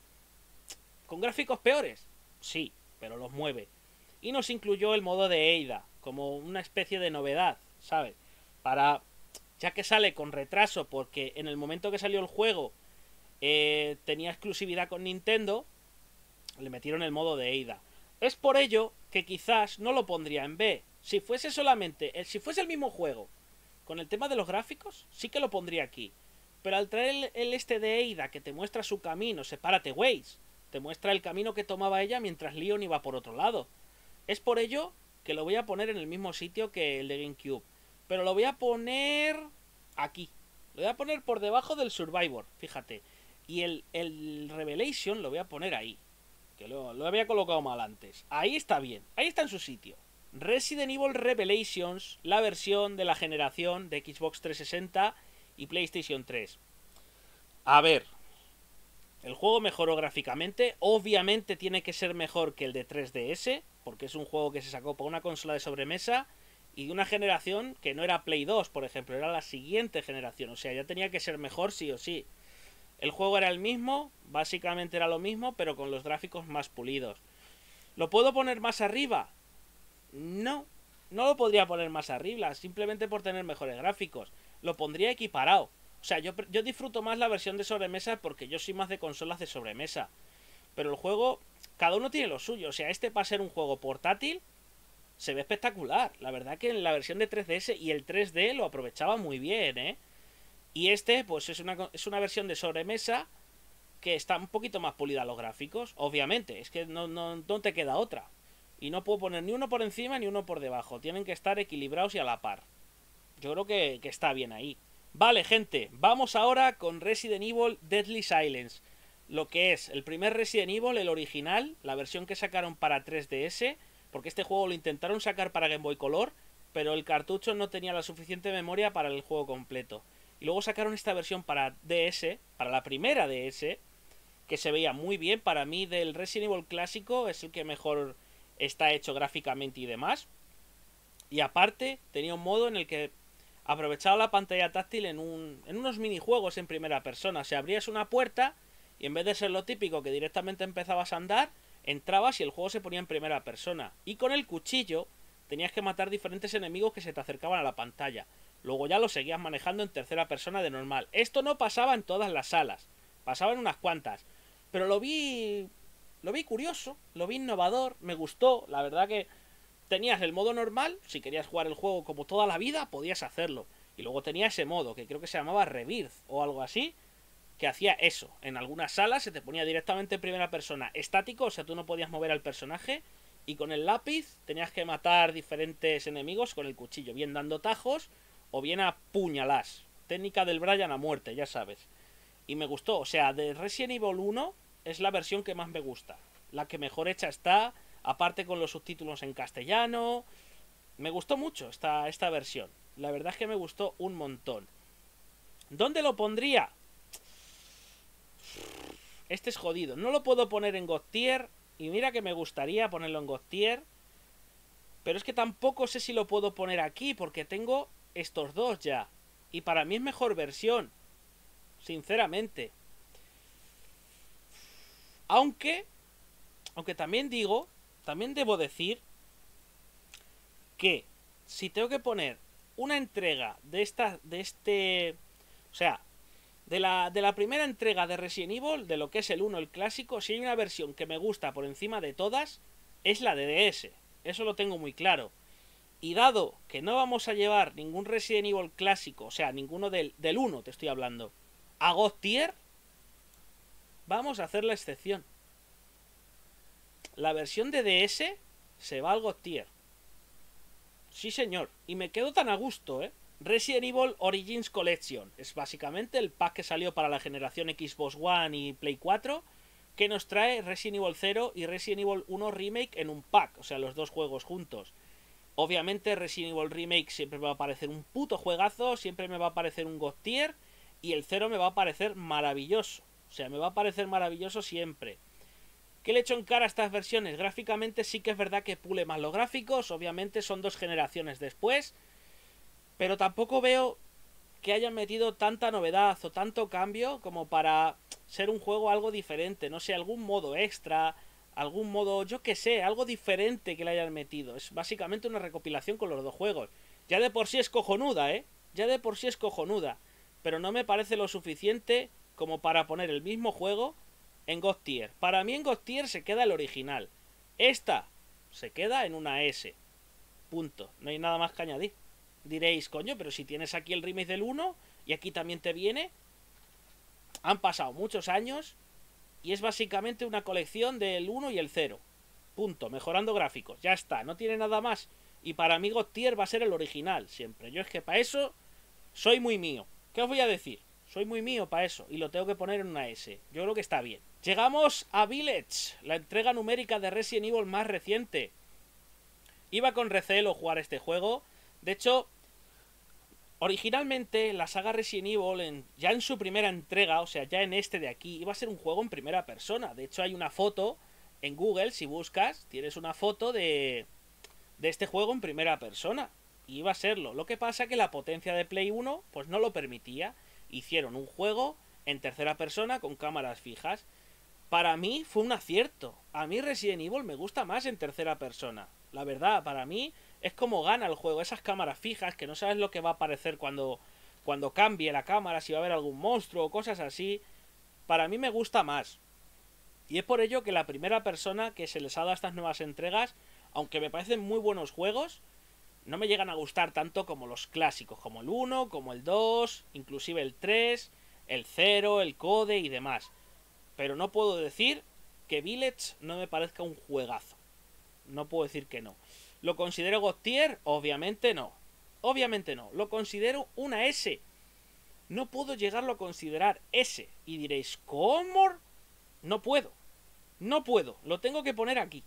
con gráficos peores. Sí, pero los mueve. Y nos incluyó el modo de Ada, como una especie de novedad, ¿sabes? Para... Ya que sale con retraso, porque en el momento que salió el juego tenía exclusividad con Nintendo, le metieron el modo de Ada. Es por ello que quizás no lo pondría en B. Si fuese solamente... si fuese el mismo juego, con el tema de los gráficos, sí que lo pondría aquí. Pero al traer el este de Ada, que te muestra su camino, sepárate Waze, te muestra el camino que tomaba ella mientras Leon iba por otro lado. Es por ello que lo voy a poner en el mismo sitio que el de GameCube. Pero lo voy a poner aquí. Lo voy a poner por debajo del Survivor, fíjate. Y el Revelation lo voy a poner ahí. Que lo había colocado mal antes. Ahí está bien, ahí está en su sitio. Resident Evil Revelations, la versión de la generación de Xbox 360 y PlayStation 3. A ver, el juego mejoró gráficamente. Obviamente tiene que ser mejor que el de 3DS, porque es un juego que se sacó para una consola de sobremesa y de una generación que no era Play 2, por ejemplo, era la siguiente generación. O sea, ya tenía que ser mejor sí o sí. El juego era el mismo, básicamente era lo mismo, pero con los gráficos más pulidos. ¿Lo puedo poner más arriba? No, no lo podría poner más arriba, simplemente por tener mejores gráficos. Lo pondría equiparado. O sea, yo disfruto más la versión de sobremesa porque yo soy más de consolas de sobremesa. Pero el juego, cada uno tiene lo suyo. O sea, este para ser un juego portátil se ve espectacular. La verdad que en la versión de 3DS y el 3D lo aprovechaba muy bien, ¿eh? Y este, pues es una versión de sobremesa que está un poquito más pulida los gráficos. Obviamente, es que no te queda otra. Y no puedo poner ni uno por encima ni uno por debajo. Tienen que estar equilibrados y a la par. Yo creo que está bien ahí. Vale, gente, vamos ahora con Resident Evil Deadly Silence. Lo que es el primer Resident Evil, el original, la versión que sacaron para 3DS, porque este juego lo intentaron sacar para Game Boy Color, pero el cartucho no tenía la suficiente memoria para el juego completo. Y luego sacaron esta versión para DS, para la primera DS, que se veía muy bien. Para mí, del Resident Evil clásico, es el que mejor está hecho gráficamente y demás. Y aparte, tenía un modo en el que aprovechaba la pantalla táctil en unos minijuegos en primera persona. O sea, abrías una puerta y en vez de ser lo típico que directamente empezabas a andar, entrabas y el juego se ponía en primera persona. Y con el cuchillo tenías que matar diferentes enemigos que se te acercaban a la pantalla. Luego ya lo seguías manejando en tercera persona de normal. Esto no pasaba en todas las salas, pasaba en unas cuantas. Pero lo vi curioso, lo vi innovador, me gustó. La verdad que tenías el modo normal, si querías jugar el juego como toda la vida, podías hacerlo. Y luego tenía ese modo, que creo que se llamaba Rebirth o algo así, que hacía eso. En algunas salas se te ponía directamente en primera persona, estático, o sea, tú no podías mover al personaje. Y con el lápiz tenías que matar diferentes enemigos con el cuchillo, bien dando tajos o bien a puñalás. Técnica del Brian a muerte, ya sabes. Y me gustó, o sea, de Resident Evil 1 es la versión que más me gusta. La que mejor hecha está, aparte con los subtítulos en castellano. Me gustó mucho esta versión. La verdad es que me gustó un montón. ¿Dónde lo pondría? Este es jodido. No lo puedo poner en God Tier. Y mira que me gustaría ponerlo en God Tier. Pero es que tampoco sé si lo puedo poner aquí. Porque tengo estos dos ya. Y para mí es mejor versión. Sinceramente. Aunque también digo, también debo decir que si tengo que poner una entrega o sea, de la primera entrega de Resident Evil, de lo que es el 1, el clásico, si hay una versión que me gusta por encima de todas, es la de DS. Eso lo tengo muy claro. Y dado que no vamos a llevar ningún Resident Evil clásico, o sea, ninguno del 1, te estoy hablando, a God Tier, vamos a hacer la excepción. La versión de DS se va al God Tier. Sí, señor. Y me quedo tan a gusto, ¿eh? Resident Evil Origins Collection. Es básicamente el pack que salió para la generación Xbox One y Play 4, que nos trae Resident Evil 0 y Resident Evil 1 Remake en un pack. O sea, los dos juegos juntos. Obviamente Resident Evil Remake siempre me va a parecer un puto juegazo, siempre me va a parecer un God Tier, y el 0 me va a parecer maravilloso. O sea, me va a parecer maravilloso siempre. ¿Qué le echo en cara a estas versiones? Gráficamente sí que es verdad que pule más los gráficos, obviamente son 2 generaciones después, pero tampoco veo que hayan metido tanta novedad o tanto cambio como para ser un juego algo diferente, no sé, algún modo extra, algún modo, yo que sé, algo diferente que le hayan metido. Es básicamente una recopilación con los dos juegos. Ya de por sí es cojonuda, ¿eh? Ya de por sí es cojonuda, pero no me parece lo suficiente como para poner el mismo juego en God Tier. Para mí en God Tier se queda el original. Esta se queda en una S. Punto. No hay nada más que añadir. Diréis, coño, pero si tienes aquí el remake del 1 y aquí también te viene. Han pasado muchos años y es básicamente una colección del 1 y el 0. Punto. Mejorando gráficos. Ya está. No tiene nada más. Y para mí God Tier va a ser el original siempre. Yo es que para eso soy muy mío. ¿Qué os voy a decir? Soy muy mío para eso y lo tengo que poner en una S. Yo creo que está bien. Llegamos a Village, la entrega numérica de Resident Evil más reciente. Iba con recelo jugar este juego. De hecho, originalmente la saga Resident Evil, ya en su primera entrega, o sea, ya en este de aquí, iba a ser un juego en primera persona. De hecho, hay una foto en Google, si buscas, tienes una foto de este juego en primera persona. Y iba a serlo. Lo que pasa que la potencia de Play 1 pues no lo permitía. Hicieron un juego en tercera persona con cámaras fijas. Para mí fue un acierto. A mí Resident Evil me gusta más en tercera persona. La verdad, para mí es como gana el juego. Esas cámaras fijas que no sabes lo que va a aparecer cuando cambie la cámara, si va a haber algún monstruo o cosas así. Para mí me gusta más. Y es por ello que la primera persona que se les ha dado a estas nuevas entregas, aunque me parecen muy buenos juegos, no me llegan a gustar tanto como los clásicos, como el 1, como el 2, inclusive el 3, el 0, el Code y demás. Pero no puedo decir que Village no me parezca un juegazo. No puedo decir que no. ¿Lo considero God Tier? Obviamente no. Obviamente no. Lo considero una S. No puedo llegarlo a considerar S. Y diréis, ¿cómo? No puedo. No puedo. Lo tengo que poner aquí.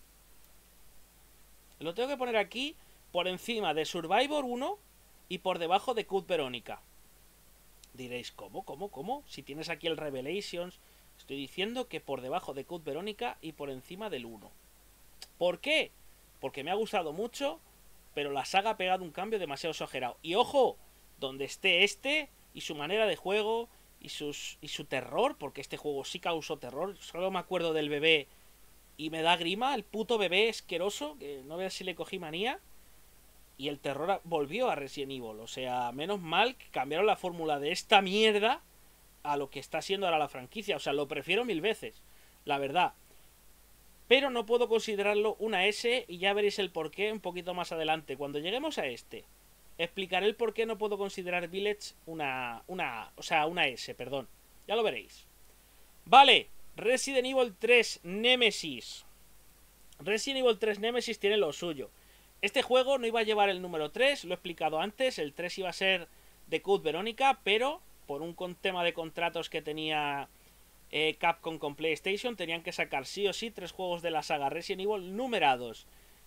Lo tengo que poner aquí por encima de Survivor 1 y por debajo de Code Veronica. Diréis, ¿cómo? Si tienes aquí el Revelations, estoy diciendo que por debajo de Code Veronica y por encima del 1. ¿Por qué? Porque me ha gustado mucho, pero la saga ha pegado un cambio demasiado exagerado. Y ojo, donde esté este y su manera de juego y su terror, porque este juego sí causó terror. Solo me acuerdo del bebé y me da grima, el puto bebé asqueroso, que no veas si le cogí manía. Y el terror volvió a Resident Evil. O sea, menos mal que cambiaron la fórmula de esta mierda a lo que está siendo ahora la franquicia. O sea, lo prefiero 1000 veces, la verdad. Pero no puedo considerarlo una S y ya veréis el porqué un poquito más adelante. Cuando lleguemos a este, explicaré el por qué no puedo considerar Village una S, perdón. Ya lo veréis. Vale, Resident Evil 3 Nemesis. Resident Evil 3 Nemesis tiene lo suyo. Este juego no iba a llevar el número 3, lo he explicado antes, el 3 iba a ser de Code Veronica, pero por un tema de contratos que tenía Capcom con PlayStation, tenían que sacar sí o sí 3 juegos de la saga Resident Evil numerados.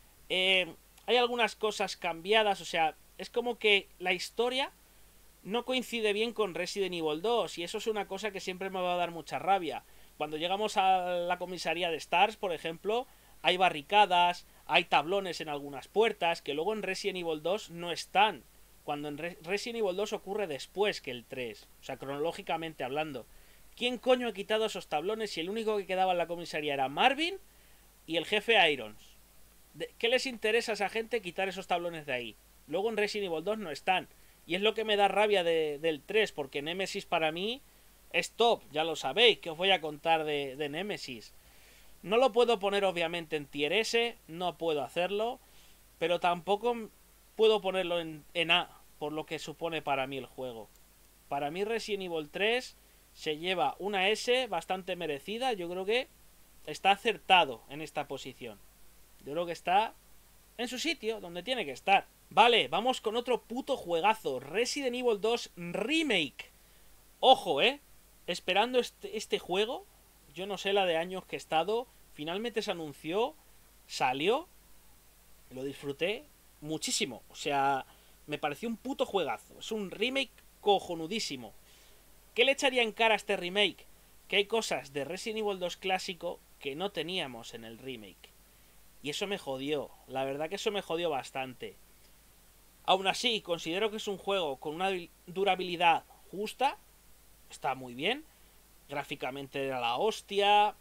Hay algunas cosas cambiadas, o sea, es como que la historia no coincide bien con Resident Evil 2, y eso es una cosa que siempre me va a dar mucha rabia. Cuando llegamos a la comisaría de Stars, por ejemplo, hay barricadas, hay tablones en algunas puertas que luego en Resident Evil 2 no están. Cuando en Resident Evil 2 ocurre después que el 3. O sea, cronológicamente hablando. ¿Quién coño ha quitado esos tablones si el único que quedaba en la comisaría era Marvin y el jefe Irons? ¿Qué les interesa a esa gente quitar esos tablones de ahí? Luego en Resident Evil 2 no están. Y es lo que me da rabia del 3, porque Nemesis para mí es top, ya lo sabéis, que os voy a contar de Nemesis. No lo puedo poner obviamente en tier S, no puedo hacerlo, pero tampoco puedo ponerlo en A, por lo que supone para mí el juego. Para mí Resident Evil 3 se lleva una S bastante merecida, yo creo que está acertado en esta posición. Yo creo que está en su sitio, donde tiene que estar. Vale, vamos con otro puto juegazo, Resident Evil 2 Remake. Ojo, esperando este juego. Yo no sé la de años que he estado. Finalmente se anunció, salió, lo disfruté muchísimo. O sea, me pareció un puto juegazo. Es un remake cojonudísimo. ¿Qué le echaría en cara a este remake? Que hay cosas de Resident Evil 2 clásico que no teníamos en el remake. Y eso me jodió. La verdad que eso me jodió bastante. Aún así, considero que es un juego con una durabilidad justa. Está muy bien. Gráficamente era la hostia.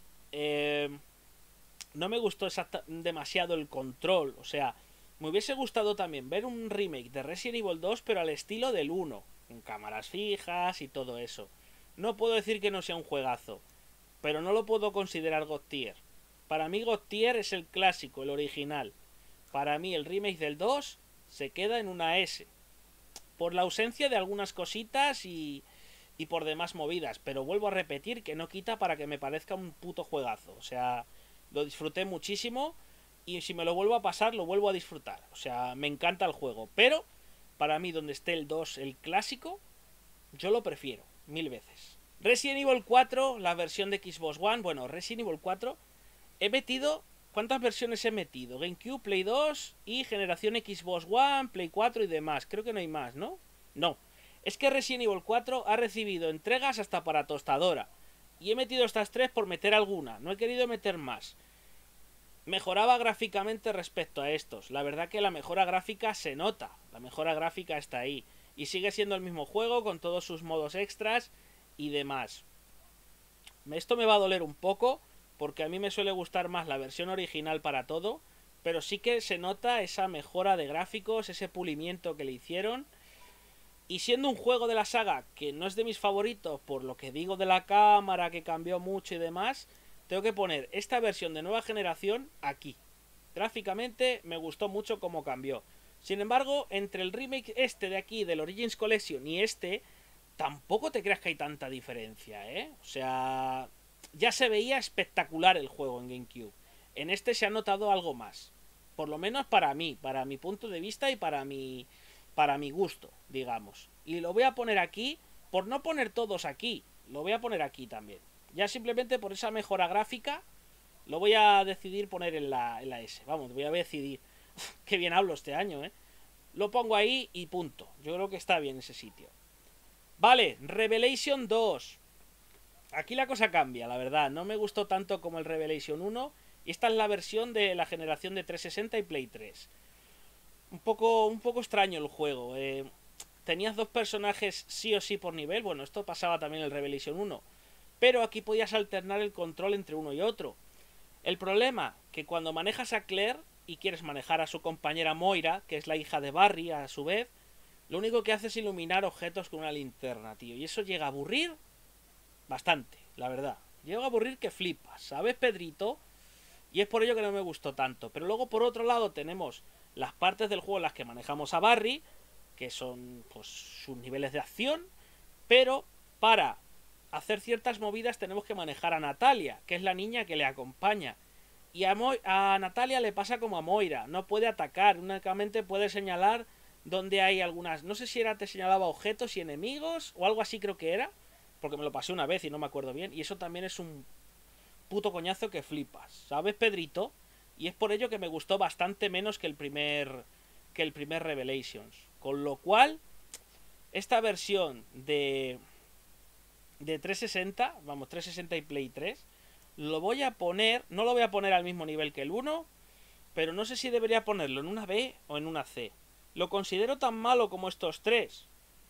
No me gustó demasiado el control. O sea, me hubiese gustado también ver un remake de Resident Evil 2, pero al estilo del 1. Con cámaras fijas y todo eso. No puedo decir que no sea un juegazo, pero no lo puedo considerar God Tier. Para mí God Tier es el clásico, el original. Para mí el remake del 2 se queda en una S. Por la ausencia de algunas cositas y por demás movidas. Pero vuelvo a repetir que no quita para que me parezca un puto juegazo. O sea, lo disfruté muchísimo y si me lo vuelvo a pasar, lo vuelvo a disfrutar. O sea, me encanta el juego. Pero para mí, donde esté el 2, el clásico, yo lo prefiero 1000 veces. Resident Evil 4, la versión de Xbox One. Bueno, Resident Evil 4 he metido... ¿Cuántas versiones he metido? GameCube, Play 2 y generación Xbox One, Play 4 y demás. Creo que no hay más, ¿no? No. Es que Resident Evil 4 ha recibido entregas hasta para tostadora. Y he metido estas 3 por meter alguna. No he querido meter más. Mejoraba gráficamente respecto a estos. La verdad que la mejora gráfica se nota. La mejora gráfica está ahí. Y sigue siendo el mismo juego con todos sus modos extras y demás. Esto me va a doler un poco, porque a mí me suele gustar más la versión original para todo, pero sí que se nota esa mejora de gráficos, ese pulimiento que le hicieron. Y siendo un juego de la saga que no es de mis favoritos, por lo que digo de la cámara, que cambió mucho y demás, tengo que poner esta versión de nueva generación aquí. Gráficamente me gustó mucho cómo cambió. Sin embargo, entre el remake este de aquí, del Origins Collection, y este, tampoco te creas que hay tanta diferencia, ¿eh? O sea, ya se veía espectacular el juego en GameCube. En este se ha notado algo más. Por lo menos para mí, para mi punto de vista y para mi gusto, digamos. Y lo voy a poner aquí, por no poner todos aquí, lo voy a poner aquí también. Ya simplemente por esa mejora gráfica, lo voy a decidir poner en la S. Vamos, voy a decidir. Qué bien hablo este año, ¿eh? Lo pongo ahí y punto. Yo creo que está bien ese sitio. Vale, Revelation 2. Aquí la cosa cambia, la verdad. No me gustó tanto como el Revelation 1. Y esta es la versión de la generación de 360 y Play 3. Un poco extraño el juego. Tenías dos personajes sí o sí por nivel. Bueno, esto pasaba también en el Revelation 1. Pero aquí podías alternar el control entre uno y otro. El problema, que cuando manejas a Claire y quieres manejar a su compañera Moira, que es la hija de Barry a su vez, lo único que hace es iluminar objetos con una linterna, tío. Y eso llega a aburrir bastante, la verdad. Llega a aburrir que flipas, ¿sabes, Pedrito? Y es por ello que no me gustó tanto. Pero luego, por otro lado, tenemos las partes del juego en las que manejamos a Barry, que son pues sus niveles de acción, pero para hacer ciertas movidas tenemos que manejar a Natalia, que es la niña que le acompaña. Y a Natalia le pasa como a Moira, no puede atacar, únicamente puede señalar donde hay algunas... No sé si era te señalaba objetos y enemigos, o algo así creo que era, porque me lo pasé una vez y no me acuerdo bien, y eso también es un puto coñazo que flipas, ¿sabes, Pedrito? Y es por ello que me gustó bastante menos que el primer Revelations. Con lo cual, esta versión de 360, vamos, 360 y Play 3, lo voy a poner, no lo voy a poner al mismo nivel que el 1, pero no sé si debería ponerlo en una B o en una C. ¿Lo considero tan malo como estos tres?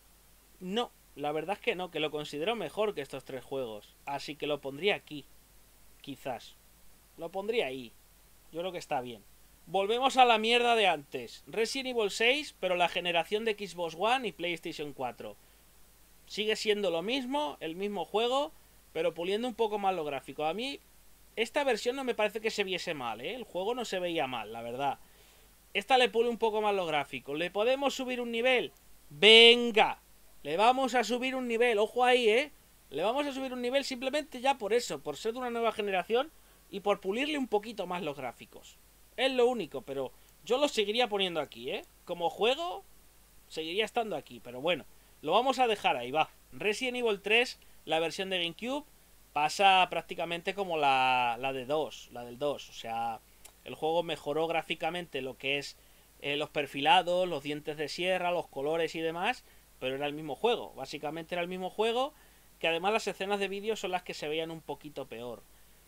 No, la verdad es que no, que lo considero mejor que estos tres juegos. Así que lo pondría aquí, quizás. Lo pondría ahí. Yo creo que está bien. Volvemos a la mierda de antes. Resident Evil 6, pero la generación de Xbox One y PlayStation 4. Sigue siendo lo mismo, el mismo juego, pero puliendo un poco más lo gráfico. A mí, esta versión no me parece que se viese mal, ¿eh? El juego no se veía mal, la verdad. Esta le pule un poco más lo gráfico. ¿Le podemos subir un nivel? ¡Venga! Le vamos a subir un nivel, ojo ahí, ¿eh? Le vamos a subir un nivel simplemente ya por eso, por ser de una nueva generación y por pulirle un poquito más los gráficos. Es lo único, pero yo lo seguiría poniendo aquí, ¿eh? Como juego, seguiría estando aquí, pero bueno, lo vamos a dejar ahí, va. Resident Evil 3, la versión de GameCube, pasa prácticamente como la del 2, o sea, el juego mejoró gráficamente lo que es los perfilados, los dientes de sierra, los colores y demás, pero era el mismo juego, básicamente era el mismo juego, que además las escenas de vídeo son las que se veían un poquito peor.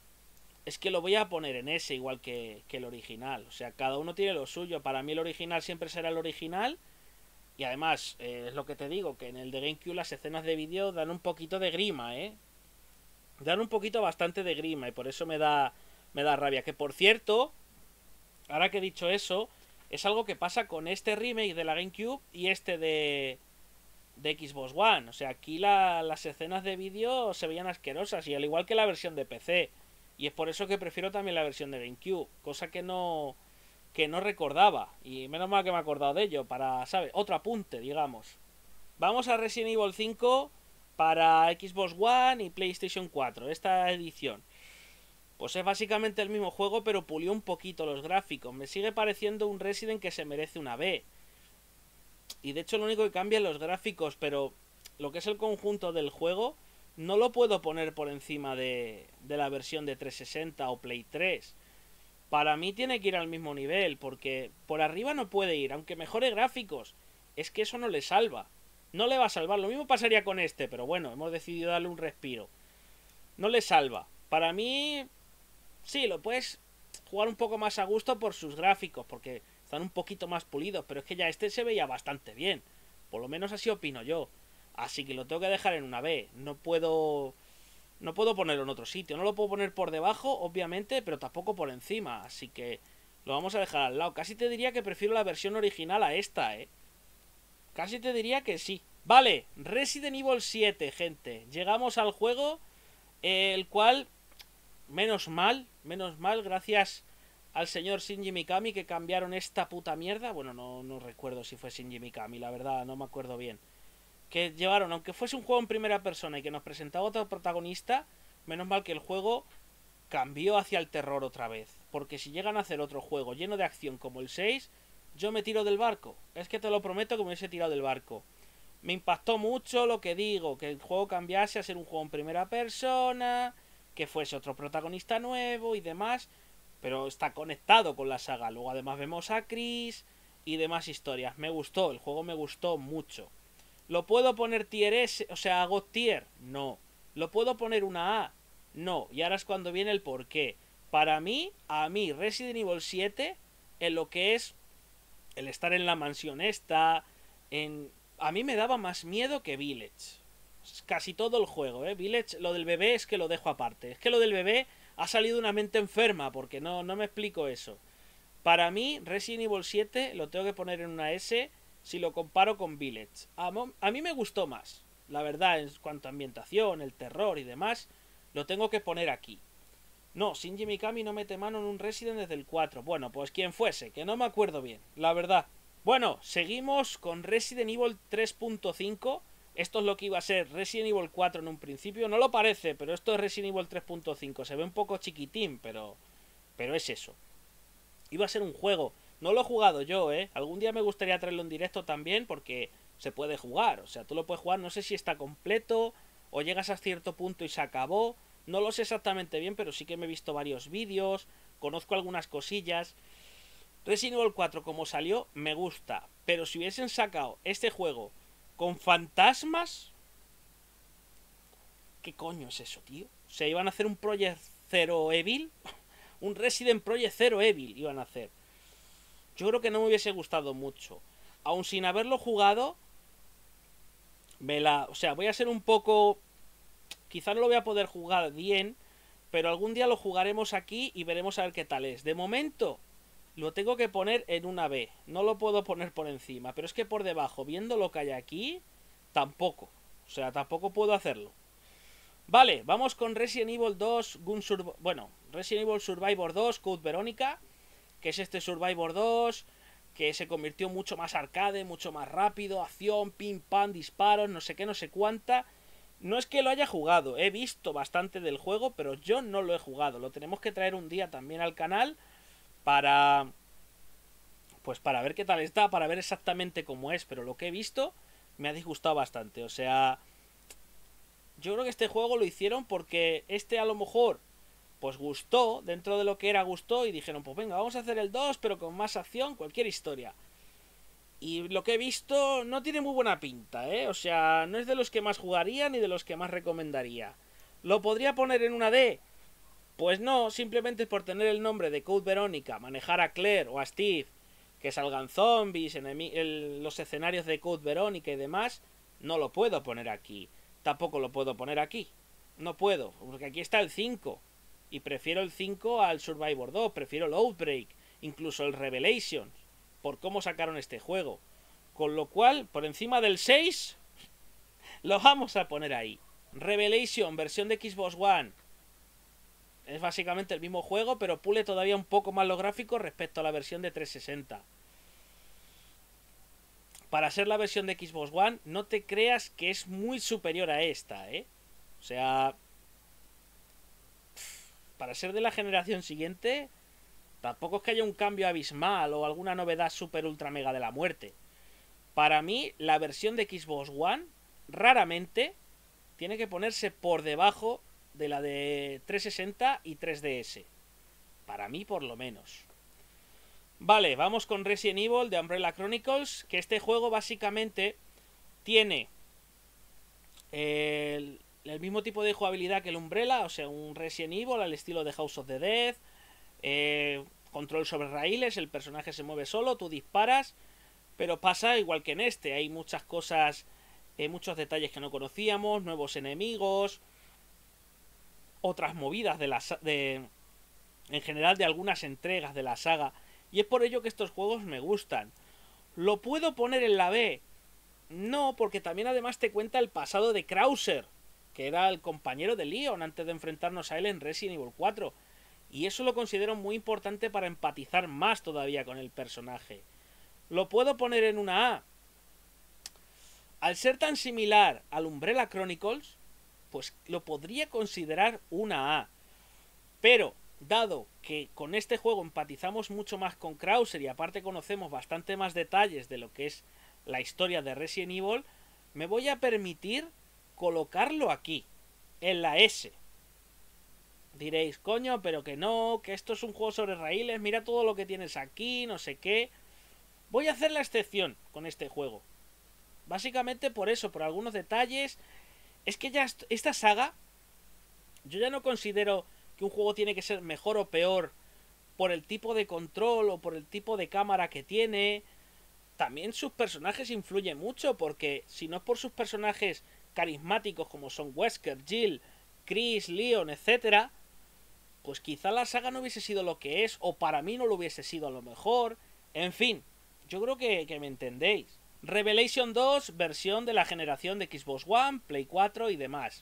Es que lo voy a poner en ese igual que el original, o sea, cada uno tiene lo suyo. Para mí el original siempre será el original, y además, es lo que te digo, que en el de GameCube las escenas de vídeo dan un poquito de grima, ¿eh? Dan un poquito bastante de grima, y por eso me da rabia. Que por cierto, ahora que he dicho eso, es algo que pasa con este remake de la GameCube y este de Xbox One. O sea, aquí las escenas de vídeo se veían asquerosas, y al igual que la versión de PC. Y es por eso que prefiero también la versión de GameCube, cosa que no recordaba. Y menos mal que me he acordado de ello, para, ¿sabes? Otro apunte, digamos. Vamos a Resident Evil 5 para Xbox One y PlayStation 4, esta edición. Pues es básicamente el mismo juego, pero pulió un poquito los gráficos. Me sigue pareciendo un Resident que se merece una B. Y de hecho lo único que cambia es los gráficos, pero lo que es el conjunto del juego no lo puedo poner por encima de la versión de 360 o Play 3. Para mí tiene que ir al mismo nivel, porque por arriba no puede ir, aunque mejore gráficos. Es que eso no le salva. No le va a salvar. Lo mismo pasaría con este, pero bueno, hemos decidido darle un respiro. No le salva. Para mí, sí, lo puedes jugar un poco más a gusto por sus gráficos, porque están un poquito más pulidos, pero es que ya este se veía bastante bien. Por lo menos así opino yo. Así que lo tengo que dejar en una B. No puedo No puedo ponerlo en otro sitio. No lo puedo poner por debajo, obviamente, pero tampoco por encima. Así que lo vamos a dejar al lado. Casi te diría que prefiero la versión original a esta, ¿eh? Casi te diría que sí. Vale, Resident Evil 7, gente. Llegamos al juego, el cual, menos mal, gracias al señor Shinji Mikami que cambiaron esta puta mierda. Bueno, no recuerdo si fue Shinji Mikami, la verdad, no me acuerdo bien. Que llevaron, aunque fuese un juego en primera persona y que nos presentaba otro protagonista, menos mal que el juego cambió hacia el terror otra vez. Porque si llegan a hacer otro juego lleno de acción como el 6, yo me tiro del barco. Es que te lo prometo que me hubiese tirado del barco. Me impactó mucho lo que digo, que el juego cambiase a ser un juego en primera persona, que fuese otro protagonista nuevo y demás, pero está conectado con la saga. Luego además vemos a Chris y demás historias. Me gustó, el juego me gustó mucho. ¿Lo puedo poner tier S, o sea, God tier? No. ¿Lo puedo poner una A? No. Y ahora es cuando viene el porqué. Para mí, Resident Evil 7, en lo que es el estar en la mansión esta, a mí me daba más miedo que Village. Casi todo el juego, ¿eh? Village, lo del bebé es que lo dejo aparte. Es que lo del bebé ha salido una mente enferma, porque no me explico eso. Para mí, Resident Evil 7 lo tengo que poner en una S si lo comparo con Village. A mí me gustó más, la verdad, en cuanto a ambientación, el terror y demás, lo tengo que poner aquí. No, Shinji Mikami no mete mano en un Resident desde el 4. Bueno, pues quien fuese, que no me acuerdo bien, la verdad. Bueno, seguimos con Resident Evil 3.5. Esto es lo que iba a ser Resident Evil 4 en un principio. No lo parece, pero esto es Resident Evil 3.5. Se ve un poco chiquitín, pero es eso. Iba a ser un juego. No lo he jugado yo, ¿eh? Algún día me gustaría traerlo en directo también porque se puede jugar. O sea, tú lo puedes jugar, no sé si está completo o llegas a cierto punto y se acabó. No lo sé exactamente bien, pero sí que me he visto varios vídeos, conozco algunas cosillas. Resident Evil 4 como salió, me gusta. Pero si hubiesen sacado este juego con fantasmas... ¿Qué coño es eso, tío? O sea, iban a hacer un Project Zero Evil. Un Resident Project Zero Evil iban a hacer. Yo creo que no me hubiese gustado mucho. Aun sin haberlo jugado, o sea, voy a ser un poco... Quizá no lo voy a poder jugar bien, pero algún día lo jugaremos aquí y veremos a ver qué tal es. De momento, lo tengo que poner en una B. No lo puedo poner por encima, pero es que por debajo, viendo lo que hay aquí, tampoco. O sea, tampoco puedo hacerlo. Vale, vamos con Resident Evil 2, Resident Evil Survivor 2, Code Verónica, que es este Survivor 2, que se convirtió mucho más arcade, mucho más rápido, acción, pim pam, disparos, no sé qué, no sé cuánta. No es que lo haya jugado, he visto bastante del juego, pero yo no lo he jugado. Lo tenemos que traer un día también al canal para... Pues para ver qué tal está, para ver exactamente cómo es. Pero lo que he visto me ha disgustado bastante. O sea, yo creo que este juego lo hicieron porque este a lo mejor pues gustó, dentro de lo que era gustó, y dijeron, pues venga, vamos a hacer el 2, pero con más acción, cualquier historia. Y lo que he visto no tiene muy buena pinta, ¿eh? O sea, no es de los que más jugaría ni de los que más recomendaría. ¿Lo podría poner en una D? Pues no, simplemente por tener el nombre de Code Verónica, manejar a Claire o a Steve, que salgan zombies, los escenarios de Code Verónica y demás, no lo puedo poner aquí. Tampoco lo puedo poner aquí. No puedo, porque aquí está el 5. Y prefiero el 5 al Survivor 2, prefiero el Outbreak, incluso el Revelations, por cómo sacaron este juego. Con lo cual, por encima del 6, lo vamos a poner ahí. Revelation, versión de Xbox One. Es básicamente el mismo juego, pero pule todavía un poco más los gráficos respecto a la versión de 360. Para ser la versión de Xbox One, no te creas que es muy superior a esta, ¿eh? O sea, para ser de la generación siguiente, tampoco es que haya un cambio abismal o alguna novedad super ultra mega de la muerte. Para mí, la versión de Xbox One raramente tiene que ponerse por debajo de la de 360 y 3DS. Para mí, por lo menos. Vale, vamos con Resident Evil de Umbrella Chronicles, que este juego básicamente tiene el mismo tipo de jugabilidad que el Umbrella, o sea, un Resident Evil al estilo de House of the Dead, control sobre raíles, el personaje se mueve solo, tú disparas, pero pasa igual que en este, hay muchas cosas, muchos detalles que no conocíamos, nuevos enemigos, otras movidas en general de algunas entregas de la saga. Y es por ello que estos juegos me gustan. ¿Lo puedo poner en la B? No, porque también además te cuenta el pasado de Krauser, que era el compañero de Leon antes de enfrentarnos a él en Resident Evil 4. Y eso lo considero muy importante para empatizar más todavía con el personaje. ¿Lo puedo poner en una A? Al ser tan similar al Umbrella Chronicles, pues lo podría considerar una A. Pero, dado que con este juego empatizamos mucho más con Krauser y aparte conocemos bastante más detalles de lo que es la historia de Resident Evil, me voy a permitir colocarlo aquí, en la S. Diréis, coño, pero que no, que esto es un juego sobre raíles, mira todo lo que tienes aquí, no sé qué. Voy a hacer la excepción con este juego. Básicamente por eso, por algunos detalles. Es que ya esta saga, yo ya no considero que un juego tiene que ser mejor o peor por el tipo de control o por el tipo de cámara que tiene. También sus personajes influyen mucho, porque si no es por sus personajes carismáticos como son Wesker, Jill, Chris, Leon, etcétera, pues quizá la saga no hubiese sido lo que es, o para mí no lo hubiese sido a lo mejor. En fin, yo creo que me entendéis. Revelation 2, versión de la generación de Xbox One, Play 4 y demás.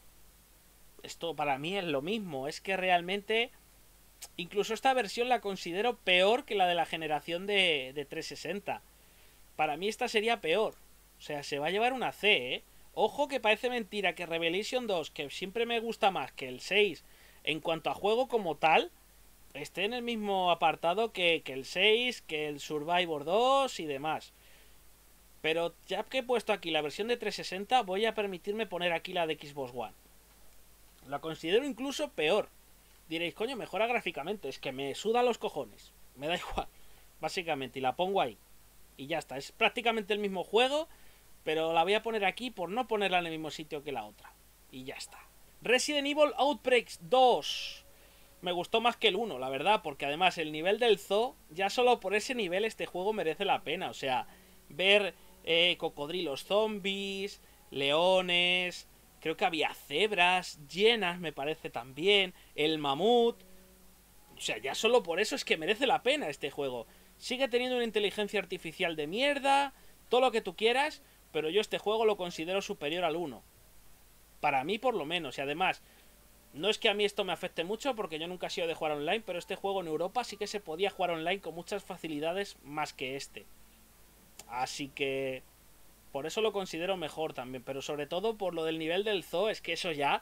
Esto para mí es lo mismo, es que realmente incluso esta versión la considero peor que la de la generación de 360. Para mí esta sería peor. O sea, se va a llevar una C, ¿eh? Ojo que parece mentira que Revelation 2, que siempre me gusta más que el 6 en cuanto a juego como tal, esté en el mismo apartado que el 6, que el Survivor 2 y demás. Pero ya que he puesto aquí la versión de 360, voy a permitirme poner aquí la de Xbox One. La considero incluso peor. Diréis, coño, mejora gráficamente. Es que me suda los cojones. Me da igual. Básicamente, y la pongo ahí. Y ya está. Es prácticamente el mismo juego, pero la voy a poner aquí por no ponerla en el mismo sitio que la otra. Y ya está. Resident Evil Outbreaks 2. Me gustó más que el 1, la verdad, porque además el nivel del zoo, ya solo por ese nivel este juego merece la pena. O sea, ver cocodrilos zombies, leones, creo que había cebras, hienas me parece también, el mamut. O sea, ya solo por eso es que merece la pena este juego. Sigue teniendo una inteligencia artificial de mierda, todo lo que tú quieras, pero yo este juego lo considero superior al 1. Para mí por lo menos, y además, no es que a mí esto me afecte mucho porque yo nunca he sido de jugar online, pero este juego en Europa sí que se podía jugar online con muchas facilidades más que este. Así que por eso lo considero mejor también, pero sobre todo por lo del nivel del zoo, es que eso ya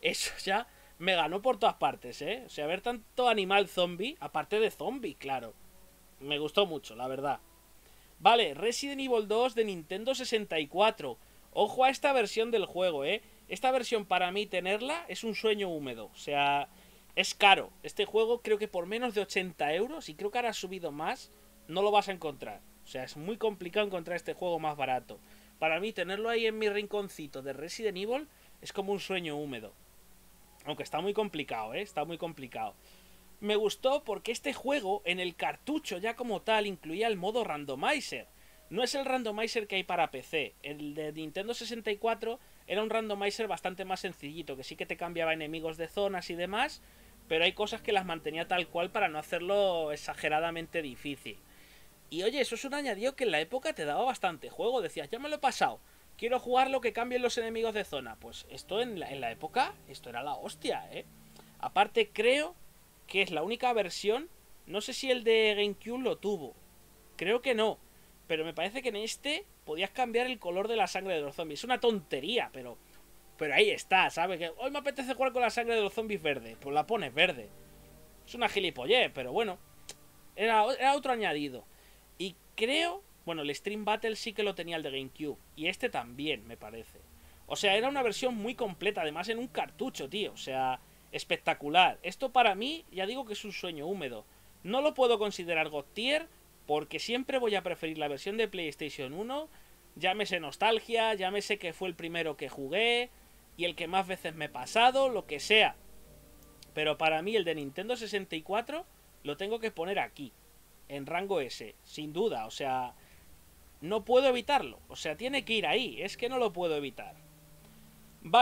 me ganó por todas partes, ¿eh? O sea, ver tanto animal zombie, aparte de zombie, claro. Me gustó mucho, la verdad. Vale, Resident Evil 2 de Nintendo 64. Ojo a esta versión del juego, ¿eh? Esta versión para mí tenerla es un sueño húmedo. O sea, es caro. Este juego creo que por menos de 80 euros, y creo que ahora ha subido más, no lo vas a encontrar. O sea, es muy complicado encontrar este juego más barato. Para mí tenerlo ahí en mi rinconcito de Resident Evil es como un sueño húmedo. Aunque está muy complicado, ¿eh? Está muy complicado. Me gustó porque este juego, en el cartucho ya como tal, incluía el modo randomizer. No es el randomizer que hay para PC. El de Nintendo 64 era un randomizer bastante más sencillito, que sí que te cambiaba enemigos de zonas y demás, pero hay cosas que las mantenía tal cual para no hacerlo exageradamente difícil. Y oye, eso es un añadido que en la época te daba bastante juego. Decías, ya me lo he pasado, quiero jugar lo que cambien los enemigos de zona. Pues esto en la época, esto era la hostia, ¿eh? Aparte creo que es la única versión, no sé si el de GameCube lo tuvo, creo que no, pero me parece que en este podías cambiar el color de la sangre de los zombies. Es una tontería, pero ahí está, ¿sabes? Que hoy me apetece jugar con la sangre de los zombies verde, pues la pones verde. Es una gilipollez, pero bueno, era otro añadido. Y creo, bueno, el Stream Battle sí que lo tenía el de GameCube, y este también, me parece. O sea, era una versión muy completa, además en un cartucho, tío, o sea, espectacular. Esto para mí, ya digo que es un sueño húmedo. No lo puedo considerar God Tier, porque siempre voy a preferir la versión de PlayStation 1. Llámese nostalgia, llámese que fue el primero que jugué y el que más veces me he pasado, lo que sea. Pero para mí el de Nintendo 64 lo tengo que poner aquí, en rango S, sin duda. O sea, no puedo evitarlo. O sea, tiene que ir ahí, es que no lo puedo evitar. Vale,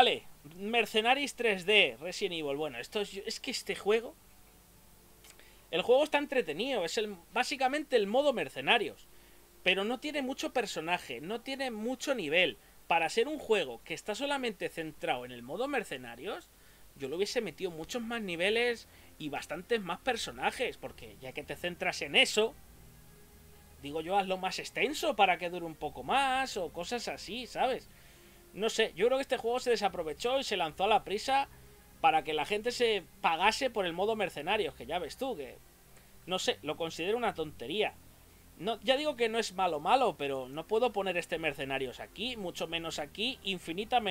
Mercenaries 3D, Resident Evil. Bueno, esto es que este juego... El juego está entretenido, es básicamente el modo mercenarios. Pero no tiene mucho personaje, no tiene mucho nivel. Para ser un juego que está solamente centrado en el modo mercenarios, yo le hubiese metido muchos más niveles y bastantes más personajes. Porque ya que te centras en eso, digo yo, hazlo más extenso para que dure un poco más o cosas así, ¿sabes? No sé, yo creo que este juego se desaprovechó y se lanzó a la prisa para que la gente se pagase por el modo mercenarios, que ya ves tú, que... No sé, lo considero una tontería. No, ya digo que no es malo, pero no puedo poner este mercenarios aquí, mucho menos aquí, infinitamente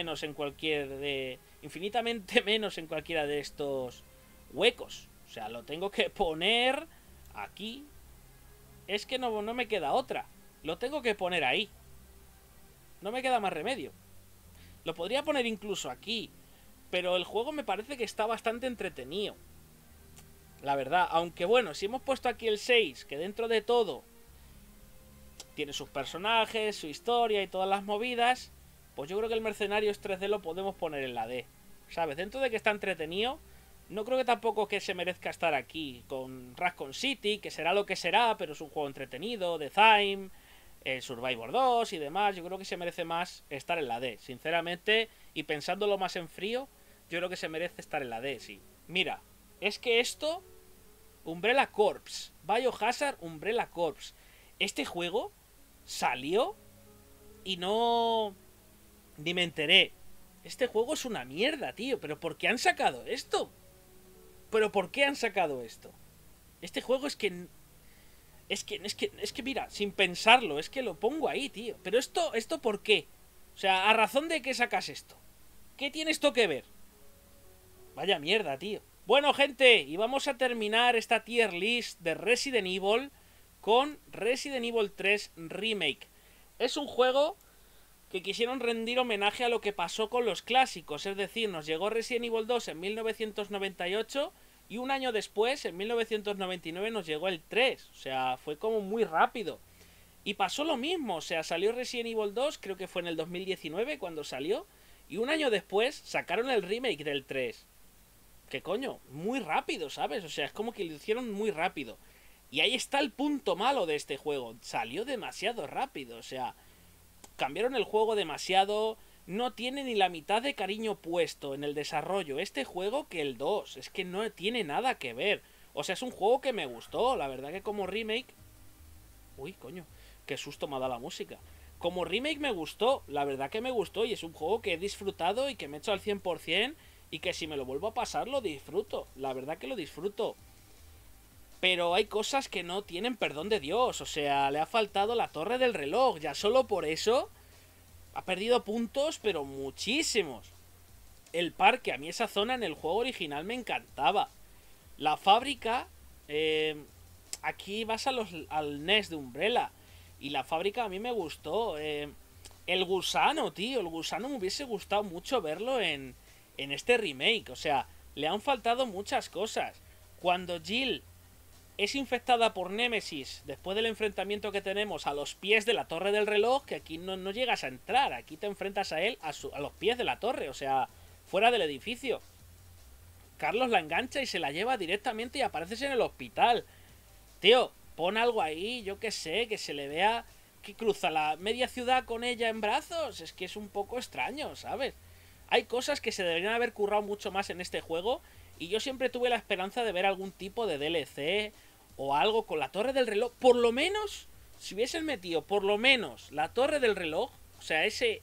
menos en cualquiera de estos huecos. O sea, lo tengo que poner aquí. Es que no me queda otra. Lo tengo que poner ahí. No me queda más remedio. Lo podría poner incluso aquí, pero el juego me parece que está bastante entretenido. La verdad, aunque bueno, si hemos puesto aquí el 6, que dentro de todo tiene sus personajes, su historia y todas las movidas, pues yo creo que el Mercenarios 3D lo podemos poner en la D. ¿Sabes? Dentro de que está entretenido, no creo que tampoco que se merezca estar aquí con Raccoon City, que será lo que será, pero es un juego entretenido, The Time, Survivor 2 y demás. Yo creo que se merece más estar en la D, sinceramente, y pensándolo más en frío, yo creo que se merece estar en la D, sí. Mira, es que esto, Umbrella Corps, Biohazard Umbrella Corps, este juego salió y no... ni me enteré. Este juego es una mierda, tío. ¿Pero por qué han sacado esto? ¿Pero por qué han sacado esto? Este juego es que... Es que mira, sin pensarlo, es que lo pongo ahí, tío. Pero esto ¿por qué? O sea, ¿a razón de qué sacas esto? ¿Qué tiene esto que ver? Vaya mierda, tío. Bueno, gente, y vamos a terminar esta tier list de Resident Evil con Resident Evil 3 Remake. Es un juego que quisieron rendir homenaje a lo que pasó con los clásicos. Es decir, nos llegó Resident Evil 2 en 1998... y un año después, en 1999, nos llegó el 3. O sea, fue como muy rápido. Y pasó lo mismo. O sea, salió Resident Evil 2, creo que fue en el 2019 cuando salió. Y un año después sacaron el remake del 3. ¿Qué coño? Muy rápido, ¿sabes? O sea, es como que lo hicieron muy rápido. Y ahí está el punto malo de este juego. Salió demasiado rápido. O sea, cambiaron el juego demasiado... No tiene ni la mitad de cariño puesto en el desarrollo este juego que el 2. Es que no tiene nada que ver. O sea, es un juego que me gustó. La verdad que como remake... Uy, coño. Qué susto me ha dado la música. Como remake me gustó. La verdad que me gustó. Y es un juego que he disfrutado y que me he hecho al 100%. Y que si me lo vuelvo a pasar lo disfruto. La verdad que lo disfruto. Pero hay cosas que no tienen perdón de Dios. O sea, le ha faltado la torre del reloj. Ya solo por eso... ha perdido puntos, pero muchísimos. El parque, a mí esa zona en el juego original me encantaba. La fábrica, aquí vas al NES de Umbrella. Y la fábrica a mí me gustó. El gusano, tío, el gusano me hubiese gustado mucho verlo en este remake. O sea, le han faltado muchas cosas. Cuando Jill es infectada por Némesis después del enfrentamiento que tenemos a los pies de la torre del reloj, que aquí no llegas a entrar, aquí te enfrentas a él a los pies de la torre, o sea, fuera del edificio. Carlos la engancha y se la lleva directamente y apareces en el hospital. Tío, pon algo ahí, yo qué sé, que se le vea que cruza la media ciudad con ella en brazos. Es que es un poco extraño, ¿sabes? Hay cosas que se deberían haber currado mucho más en este juego y yo siempre tuve la esperanza de ver algún tipo de DLC o algo con la torre del reloj. Por lo menos, si hubiesen metido por lo menos la torre del reloj, o sea, ese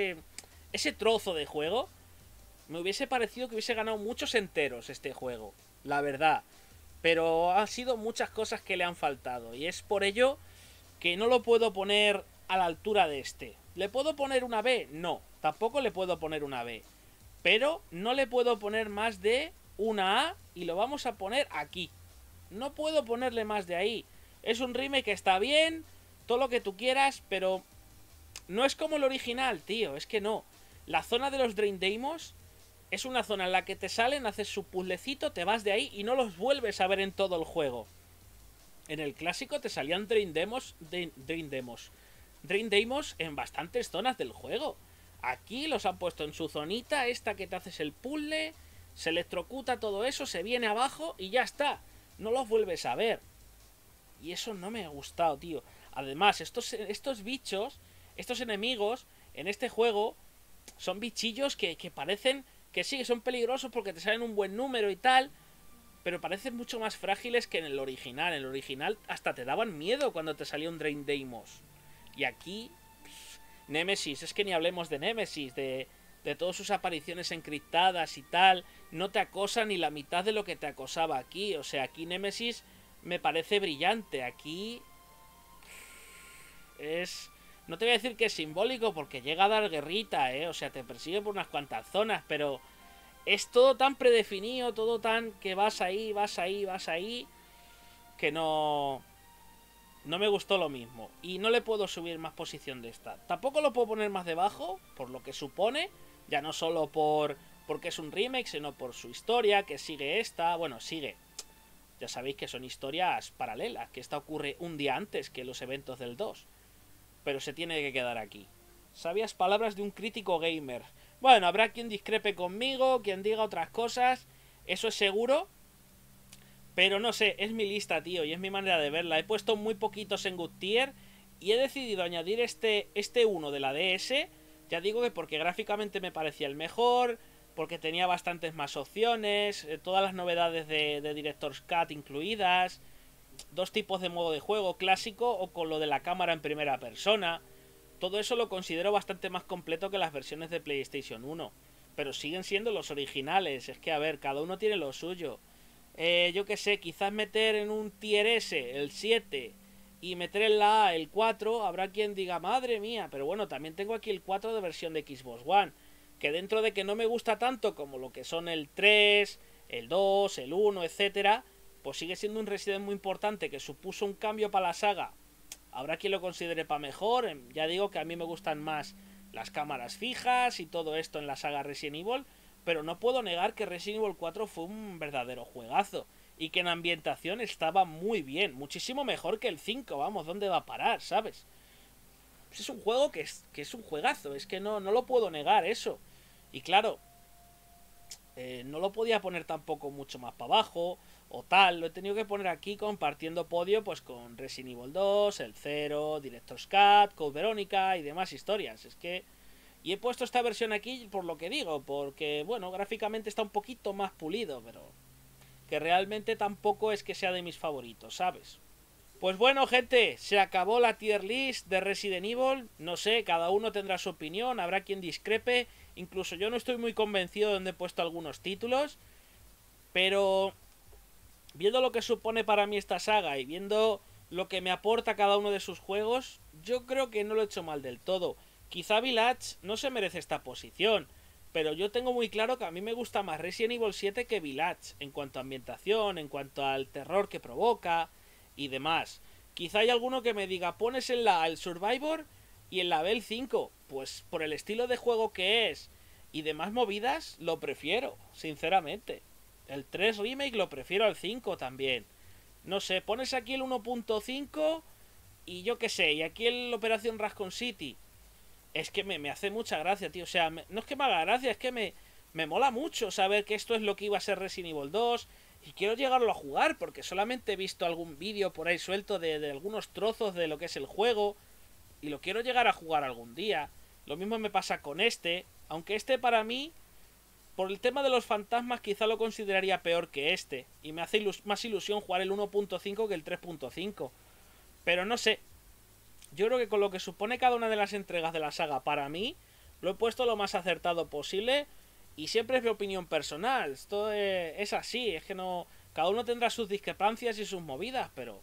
trozo de juego, me hubiese parecido que hubiese ganado muchos enteros este juego, la verdad. Pero han sido muchas cosas que le han faltado y es por ello que no lo puedo poner a la altura de este. ¿Le puedo poner una B? No, tampoco le puedo poner una B. Pero no le puedo poner más de una A y lo vamos a poner aquí. No puedo ponerle más de ahí. Es un remake que está bien, todo lo que tú quieras, pero no es como el original, tío. Es que no. La zona de los Dream Demos es una zona en la que te salen, haces su puzzlecito, te vas de ahí y no los vuelves a ver en todo el juego. En el clásico te salían Dream Demos en bastantes zonas del juego. Aquí los han puesto en su zonita, esta que te haces el puzzle, se electrocuta todo eso, se viene abajo y ya está. No los vuelves a ver. Y eso no me ha gustado, tío. Además, estos bichos, estos enemigos, en este juego, son bichillos que parecen que sí, que son peligrosos porque te salen un buen número y tal, pero parecen mucho más frágiles que en el original. En el original hasta te daban miedo cuando te salía un Drain Deimos. Y aquí, Nemesis, es que ni hablemos de Nemesis, de todas sus apariciones encriptadas y tal, no te acosa ni la mitad de lo que te acosaba aquí. O sea, aquí Nemesis me parece brillante. Aquí es... No te voy a decir que es simbólico porque llega a dar guerrita, o sea, te persigue por unas cuantas zonas, pero es todo tan predefinido, todo tan que vas ahí, que no me gustó lo mismo. Y no le puedo subir más posición de esta. Tampoco lo puedo poner más debajo, por lo que supone, ya no solo porque es un remake, sino por su historia, que sigue esta, bueno, sigue. Ya sabéis que son historias paralelas, que esta ocurre un día antes que los eventos del 2. Pero se tiene que quedar aquí. Sabias palabras de un crítico gamer. Bueno, habrá quien discrepe conmigo, quien diga otras cosas, eso es seguro. Pero no sé, es mi lista, tío, y es mi manera de verla. He puesto muy poquitos en Good Tier y he decidido añadir este uno de la DS. Ya digo que porque gráficamente me parecía el mejor, porque tenía bastantes más opciones, todas las novedades de Director's Cut incluidas, dos tipos de modo de juego, clásico o con lo de la cámara en primera persona. Todo eso lo considero bastante más completo que las versiones de PlayStation 1. Pero siguen siendo los originales. Es que, a ver, cada uno tiene lo suyo. Yo que sé, quizás meter en un Tier S el 7 y meter en la A el 4, habrá quien diga, madre mía. Pero bueno, también tengo aquí el 4 de versión de Xbox One, que dentro de que no me gusta tanto como lo que son el 3, el 2, el 1, etcétera, pues sigue siendo un Resident muy importante que supuso un cambio para la saga. Habrá quien lo considere para mejor. Ya digo que a mí me gustan más las cámaras fijas y todo esto en la saga Resident Evil, pero no puedo negar que Resident Evil 4 fue un verdadero juegazo y que en ambientación estaba muy bien, muchísimo mejor que el 5. Vamos, ¿dónde va a parar, sabes? Pues es un juego que es un juegazo, es que no lo puedo negar eso. Y claro, no lo podía poner tampoco mucho más para abajo o tal, lo he tenido que poner aquí compartiendo podio pues con Resident Evil 2, el 0, Director's Cut, Code Verónica y demás historias. Es que... Y he puesto esta versión aquí por lo que digo, porque bueno, gráficamente está un poquito más pulido, pero que realmente tampoco es que sea de mis favoritos, ¿sabes? Pues bueno, gente, se acabó la tier list de Resident Evil. No sé, cada uno tendrá su opinión, habrá quien discrepe. Incluso yo no estoy muy convencido de dónde he puesto algunos títulos, pero viendo lo que supone para mí esta saga y viendo lo que me aporta cada uno de sus juegos, yo creo que no lo he hecho mal del todo. Quizá Village no se merece esta posición, pero yo tengo muy claro que a mí me gusta más Resident Evil 7 que Village, en cuanto a ambientación, en cuanto al terror que provoca y demás. Quizá hay alguno que me diga, pones en la A el Survivor y en la B el 5. Pues por el estilo de juego que es y demás movidas, lo prefiero, sinceramente. El 3 Remake lo prefiero al 5 también. No sé, pones aquí el 1.5 y yo qué sé, y aquí el Operación Raccoon City. Es que me hace mucha gracia, tío. O sea, no es que me haga gracia, es que me mola mucho saber que esto es lo que iba a ser Resident Evil 2. Y quiero llegarlo a jugar porque solamente he visto algún vídeo por ahí suelto de algunos trozos de lo que es el juego. Y lo quiero llegar a jugar algún día. Lo mismo me pasa con este. Aunque este para mí, por el tema de los fantasmas, quizá lo consideraría peor que este. Y me hace más ilusión jugar el 1.5 que el 3.5. Pero no sé. Yo creo que con lo que supone cada una de las entregas de la saga, para mí, lo he puesto lo más acertado posible. Y siempre es mi opinión personal. Esto es así. Es que no... Cada uno tendrá sus discrepancias y sus movidas, pero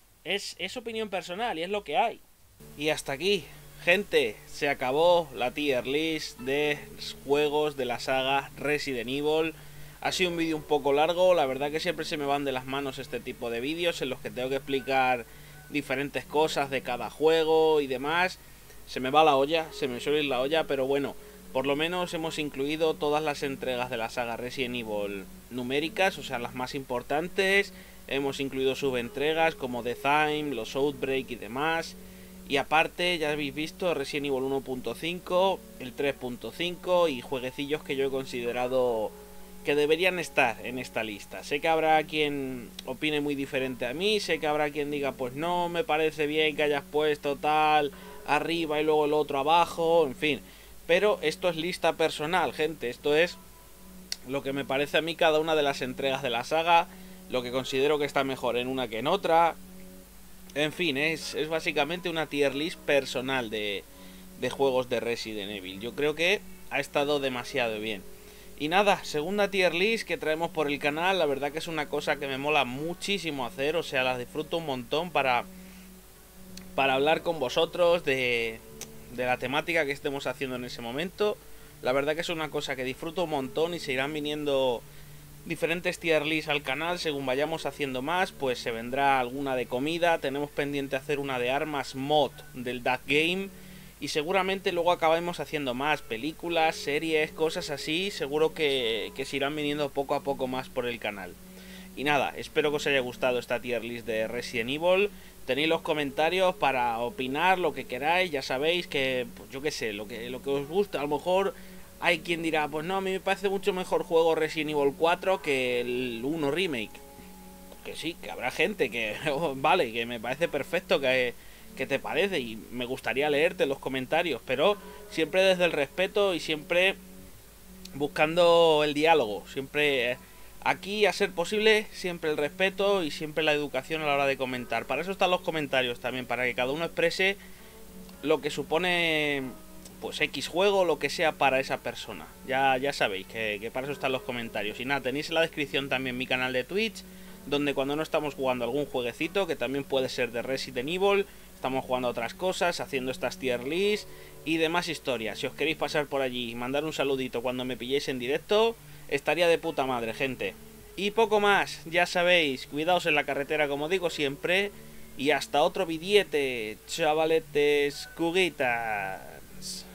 es opinión personal y es lo que hay. Y hasta aquí, gente, se acabó la tier list de juegos de la saga Resident Evil. Ha sido un vídeo un poco largo, la verdad que siempre se me van de las manos este tipo de vídeos en los que tengo que explicar diferentes cosas de cada juego y demás. Se me va la olla, se me suele ir la olla, pero bueno, por lo menos hemos incluido todas las entregas de la saga Resident Evil numéricas, o sea, las más importantes. Hemos incluido subentregas como The Time, los Outbreak y demás. Y aparte, ya habéis visto Resident Evil 1.5, el 3.5 y jueguecillos que yo he considerado que deberían estar en esta lista. Sé que habrá quien opine muy diferente a mí, sé que habrá quien diga pues no, me parece bien que hayas puesto tal arriba y luego el otro abajo, en fin. Pero esto es lista personal, gente, esto es lo que me parece a mí cada una de las entregas de la saga, lo que considero que está mejor en una que en otra. En fin, es básicamente una tier list personal de juegos de Resident Evil. Yo creo que ha estado demasiado bien. Y nada, segunda tier list que traemos por el canal. La verdad que es una cosa que me mola muchísimo hacer. O sea, la disfruto un montón para hablar con vosotros de la temática que estemos haciendo en ese momento. La verdad que es una cosa que disfruto un montón y se irán viniendo diferentes tier lists al canal. Según vayamos haciendo más, pues se vendrá alguna de comida. Tenemos pendiente hacer una de armas mod del That Game. Y seguramente luego acabaremos haciendo más películas, series, cosas así. Seguro que se irán viniendo poco a poco más por el canal. Y nada, espero que os haya gustado esta tier list de Resident Evil. Tenéis los comentarios para opinar lo que queráis. Ya sabéis que, pues yo qué sé, lo que os gusta. A lo mejor hay quien dirá, pues no, a mí me parece mucho mejor juego Resident Evil 4 que el 1 Remake. Que sí, que habrá gente que, vale, que me parece perfecto que te parece y me gustaría leerte los comentarios, pero siempre desde el respeto y siempre buscando el diálogo, siempre aquí a ser posible, siempre el respeto y siempre la educación a la hora de comentar. Para eso están los comentarios también, para que cada uno exprese lo que supone pues X juego, lo que sea para esa persona. Ya sabéis que para eso están los comentarios. Y nada, tenéis en la descripción también mi canal de Twitch, donde cuando no estamos jugando algún jueguecito, que también puede ser de Resident Evil, estamos jugando a otras cosas, haciendo estas tier lists y demás historias. Si os queréis pasar por allí y mandar un saludito cuando me pilléis en directo, estaría de puta madre, gente. Y poco más, ya sabéis, cuidaos en la carretera como digo siempre. Y hasta otro vidiete, chavaletes, cuguitas.